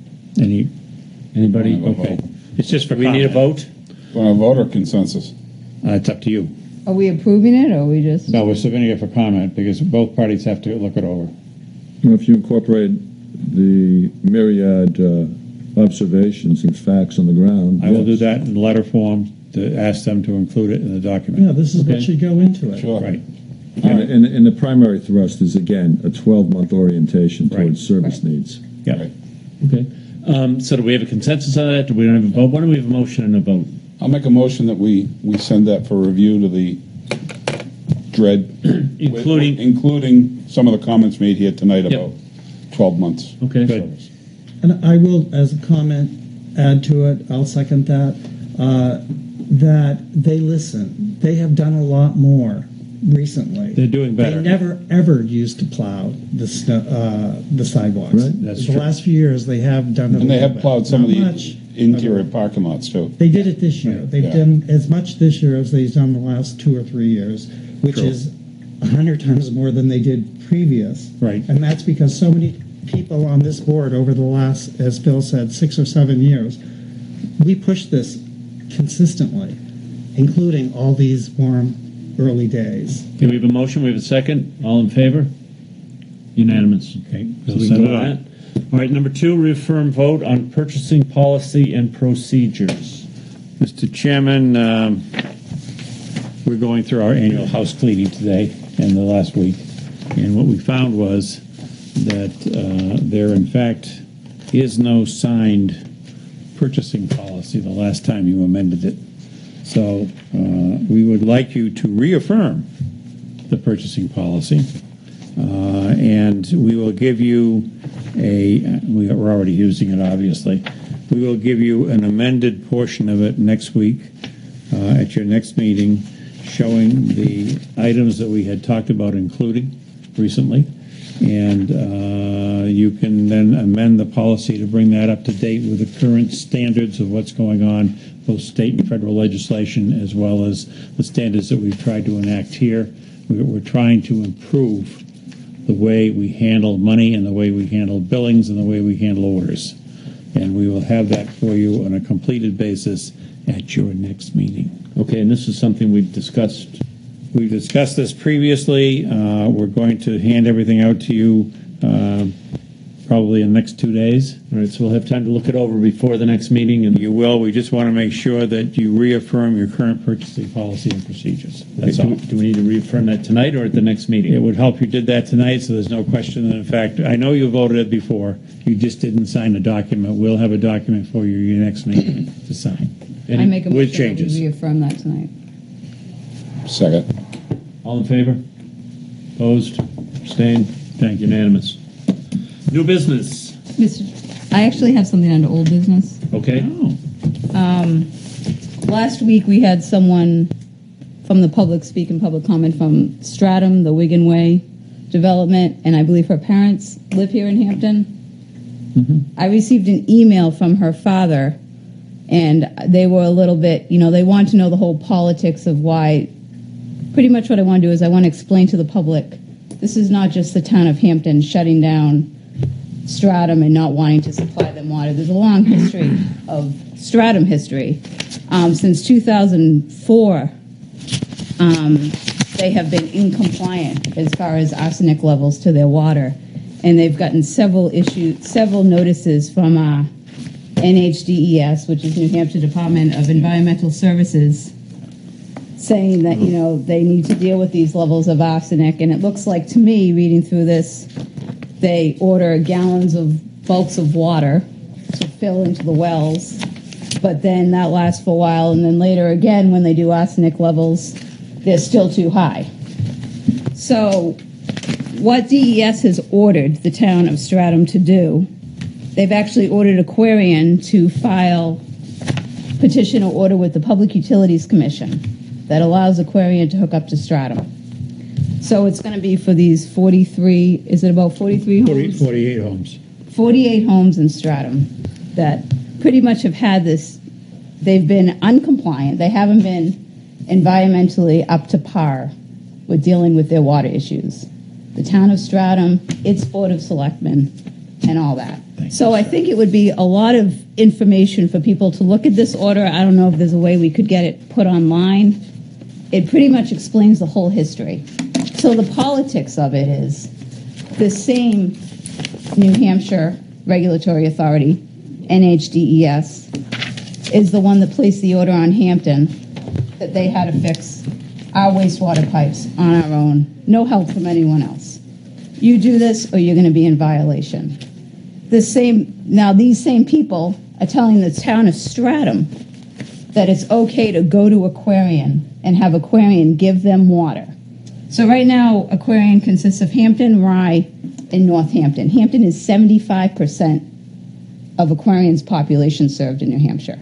Anybody? Okay. It's just for we need a vote? Want to vote or consensus? It's up to you. Are we approving it, or are we just? No, we're submitting it for comment because both parties have to look it over. Well, if you incorporate the myriad observations and facts on the ground. I will do that in letter form to ask them to include it in the document. Yeah, this is what should go into it. Sure. Right. And the primary thrust is, again, a 12-month orientation towards service needs. Yeah. Right. Okay. So do we have a consensus on that? Do we don't have a vote? Why don't we have a motion and a vote? I'll make a motion that we send that for review to the Dred, including some of the comments made here tonight about 12 months. Okay. Good. And I will, as a comment, add to it, I'll second that, that they listen. They have done a lot more recently. They're doing better. They never, ever used to plow the sidewalks. Right. That's the true. last few years, they have done it And they have plowed some of the much, interior parking lots, too. They did it this year. They've done as much this year as they've done the last 2 or 3 years, which is 100 times more than they did previous. Right. And that's because so many people on this board over the last, as Phil said, 6 or 7 years, we pushed this consistently, including all these warm early days. Okay, we have a motion. We have a second. All in favor? Unanimous. Okay. So We'll we send can it vote on on. that. All right, number 2, reaffirm vote on purchasing policy and procedures. Mr. Chairman, we're going through our annual house cleaning today and the last week, and what we found was that there, in fact, is no signed purchasing policy the last time you amended it. So we would like you to reaffirm the purchasing policy, and we will give you we're already using it, obviously. We will give you an amended portion of it next week at your next meeting, showing the items that we had talked about including recently, and you can then amend the policy to bring that up to date with the current standards of what's going on, both state and federal legislation, as well as the standards that we've tried to enact here. We're trying to improve the way we handle money and the way we handle billings and the way we handle orders. And we will have that for you on a completed basis at your next meeting. Okay, and this is something we've discussed. We've discussed this previously. We're going to hand everything out to you probably in the next 2 days. All right, so we'll have time to look it over before the next meeting. And You will. We just want to make sure that you reaffirm your current purchasing policy and procedures. That's all. do we need to reaffirm that tonight or at the next meeting? It would help you did that tonight, so there's no question. And in fact, I know you voted it before. You just didn't sign the document. We'll have a document for you your next meeting to sign. I make a with motion that changes. we reaffirm that tonight. Second. All in favor? Opposed? Abstained? Thank you. Unanimous. New business. I actually have something under old business. Okay. Last week we had someone from the public speak in public comment from Stratum, the Wigan Way development, and I believe her parents live here in Hampton. I received an email from her father, and they were a little bit, they want to know the whole politics of why. Pretty much what I want to do is I want to explain to the public, this is not just the town of Hampton shutting down Stratum and not wanting to supply them water. There's a long history of Stratum history. Since 2004, they have been incompliant as far as arsenic levels to their water. And they've gotten several notices from NHDES, which is New Hampshire Department of Environmental Services, saying that, they need to deal with these levels of arsenic. And it looks like to me, reading through this, they order gallons of bulks of water to fill into the wells, but then that lasts for a while, and then later again, when they do arsenic levels, they're still too high. So what DES has ordered the town of Stratum to do, they've actually ordered Aquarian to file petition or order with the Public Utilities Commission that allows Aquarian to hook up to Stratum. So it's going to be for these 43, is it about 43 homes? 48 homes. 48 homes in Stratum that pretty much have had this, they've been uncompliant. They haven't been environmentally up to par with dealing with their water issues. The town of Stratum, its Board of Selectmen, and all that. So I think it would be a lot of information for people to look at this order. I don't know if there's a way we could get it put online. It pretty much explains the whole history. So the politics of it is the same New Hampshire Regulatory Authority, NHDES, is the one that placed the order on Hampton that they had to fix our wastewater pipes on our own. No help from anyone else. You do this or you're going to be in violation. These same people are telling the town of Stratum that it's okay to go to Aquarian and have Aquarian give them water. So right now, Aquarian consists of Hampton, Rye, and Northampton. Hampton is 75% of Aquarian's population served in New Hampshire.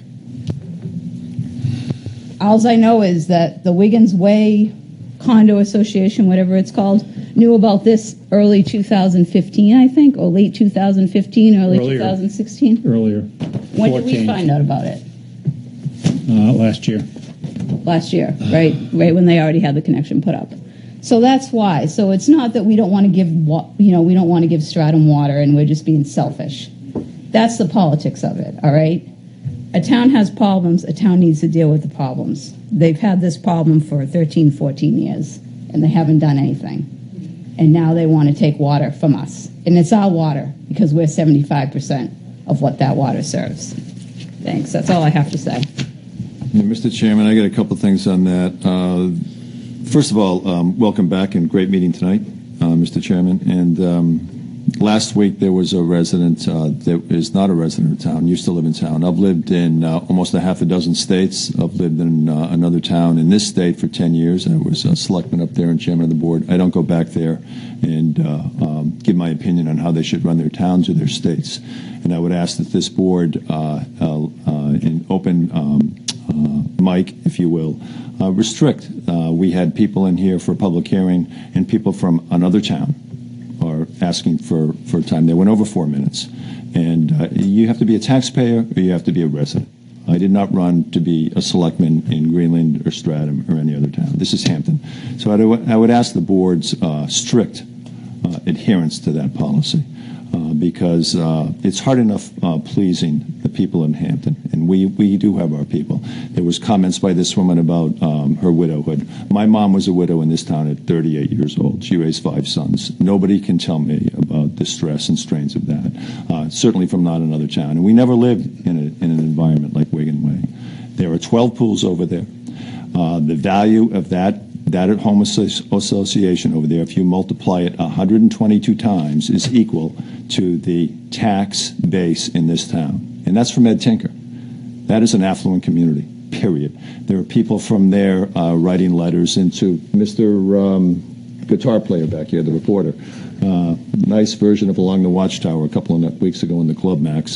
All I know is that the Wiggins Way Condo Association, whatever it's called, knew about this early 2015, I think, or late 2015, early 2016. Earlier. When did we find out about it? Last year. Last year, right when they already had the connection put up. So that's why. So it's not that we don't want to give, we don't want to give Stratum water and we're just being selfish. That's the politics of it, all right? A town has problems, a town needs to deal with the problems. They've had this problem for 13, 14 years, and they haven't done anything. And now they want to take water from us. And it's our water, because we're 75% of what that water serves. Thanks, that's all I have to say. Yeah, Mr. Chairman, I got a couple things on that. First of all, welcome back and great meeting tonight, Mr. Chairman. And last week there was a resident that is not a resident of town, used to live in town. I've lived in almost a half a dozen states. I've lived in another town in this state for 10 years. I was a selectman up there and chairman of the board. I don't go back there and give my opinion on how they should run their towns or their states. And I would ask that this board, in open mic, if you will, restrict. We had people in here for a public hearing and people from another town are asking for time. They went over 4 minutes. And you have to be a taxpayer or you have to be a resident. I did not run to be a selectman in Greenland or Stratham or any other town. This is Hampton. So I would ask the board's strict adherence to that policy because it's hard enough pleasing the people in Hampton, and we do have our people. There was comments by this woman about her widowhood. My mom was a widow in this town at 38 years old. She raised 5 sons. Nobody can tell me about the stress and strains of that, certainly from not another town. And we never lived in an environment like Wigan Way. There are 12 pools over there. The value of that at Home Association over there, if you multiply it 122 times, is equal to the tax base in this town. And that's from Ed Tinker. That is an affluent community, period. There are people from there writing letters into Mr. Guitar player back here, the reporter. Nice version of Along the Watchtower a couple of weeks ago in the Club Max.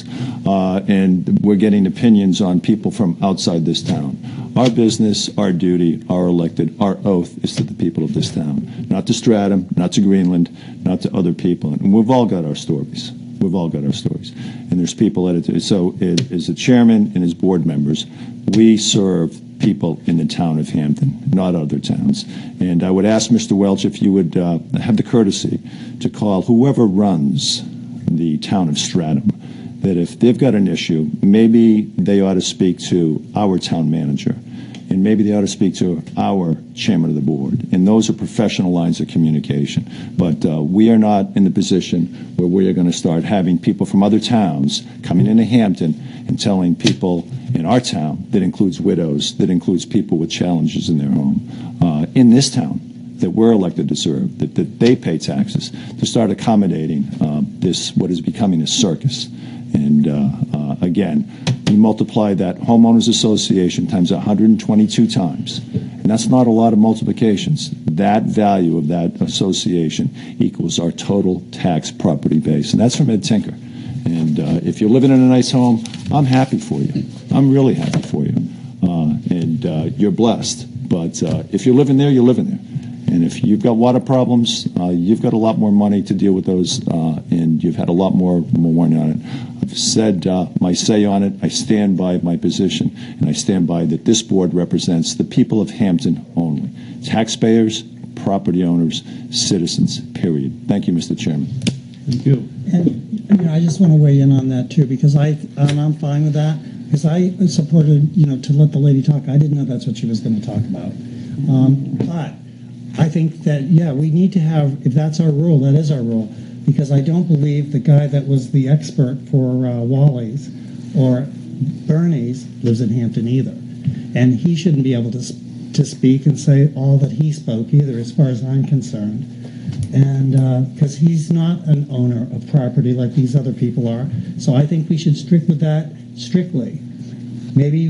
And we're getting opinions on people from outside this town. Our business, our duty, our elected, our oath is to the people of this town. Not to Stratham, not to Greenland, not to other people. And we've all got our stories. We've all got our stories. And there's people at it. So as a chairman and as board members, we serve people in the town of Hampton, not other towns. And I would ask Mr. Welch if you would have the courtesy to call whoever runs the town of Stratham, that if they've got an issue, maybe they ought to speak to our town manager, and maybe they ought to speak to our chairman of the board. And those are professional lines of communication. But we are not in the position where we are going to start having people from other towns coming into Hampton and telling people in our town, that includes widows, that includes people with challenges in their home, in this town, that we're elected to serve, that they pay taxes, to start accommodating this, what is becoming a circus. And again, you multiply that homeowners association times 122 times, and that's not a lot of multiplications. That value of that association equals our total tax property base, and that's from Ed Tinker. And if you're living in a nice home, I'm happy for you. I'm really happy for you. And you're blessed. But if you're living there, you're living there. And if you've got water problems, you've got a lot more money to deal with those, and you've had a lot more warning on it. I've said my say on it. I stand by my position, and I stand by that this board represents the people of Hampton only. Taxpayers, property owners, citizens, period. Thank you, Mr. Chairman. Thank you. And I just want to weigh in on that too, because I'm fine with that, because I supported, to let the lady talk. I didn't know that's what she was going to talk about. But I think that, we need to have, if that's our rule, that is our rule, because I don't believe the guy that was the expert for Wally's or Bernie's lives in Hampton either. And he shouldn't be able to speak and say all that he spoke either, as far as I'm concerned. And because he's not an owner of property like these other people are. So I think we should stick with that strictly. Maybe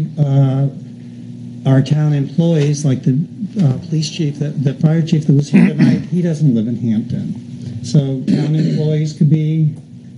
our town employees, like the police chief, the fire chief that was here tonight, he doesn't live in Hampton. So town employees could be,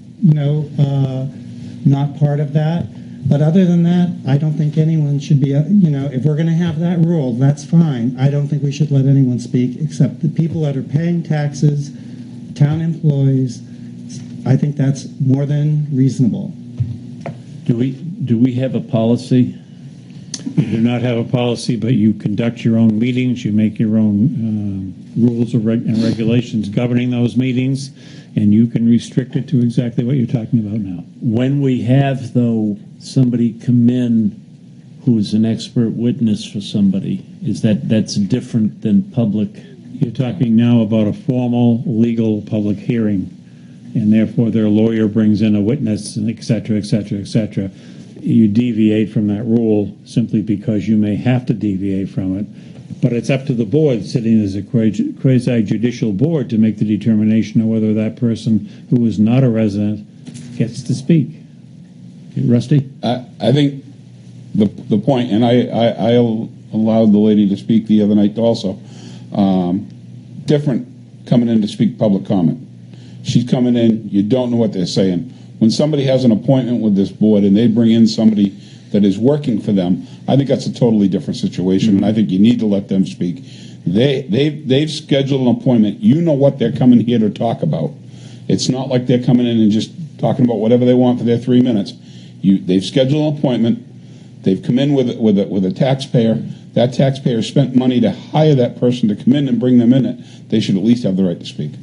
not part of that. But other than that, I don't think anyone should be, if we're going to have that rule, that's fine. I don't think we should let anyone speak except the people that are paying taxes, town employees. I think that's more than reasonable. Do we have a policy? You do not have a policy, but you conduct your own meetings. You make your own rules and regulations governing those meetings, and you can restrict it to exactly what you're talking about now. When we have, though, somebody come in who's an expert witness for somebody, that's different than public? You're talking now about a formal legal public hearing, and therefore their lawyer brings in a witness, and et cetera, et cetera, et cetera. You deviate from that rule simply because you may have to deviate from it. But it's up to the board, sitting as a quasi-judicial board, to make the determination of whether that person who is not a resident gets to speak. Rusty? I think the point, and I allowed the lady to speak the other night also, different coming in to speak public comment. She's coming in, you don't know what they're saying. When somebody has an appointment with this board and they bring in somebody that is working for them, I think that's a totally different situation, and I think you need to let them speak. They've scheduled an appointment. You know what they're coming here to talk about. It's not like they're coming in and just talking about whatever they want for their 3 minutes. They've scheduled an appointment. They've come in with a taxpayer. That taxpayer spent money to hire that person to come in and bring them in it. They should at least have the right to speak.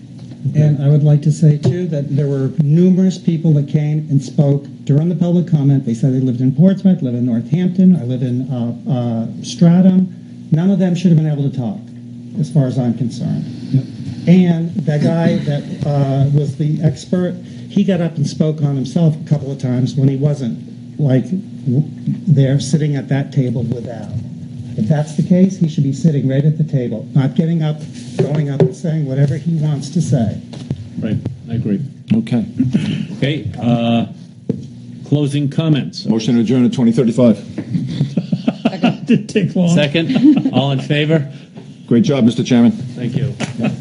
And I would like to say, too, that there were numerous people that came and spoke during the public comment. They said they lived in Portsmouth, live in Northampton, I live in Stratham. None of them should have been able to talk, as far as I'm concerned. And that guy that was the expert, he got up and spoke on himself a couple of times when he wasn't, there sitting at that table with Al. If that's the case, he should be sitting right at the table, not getting up, going up and saying whatever he wants to say. Right, I agree. Okay. Okay, closing comments. Motion to adjourn at 20:35. Didn't take long. Second, all in favor? Great job, Mr. Chairman. Thank you.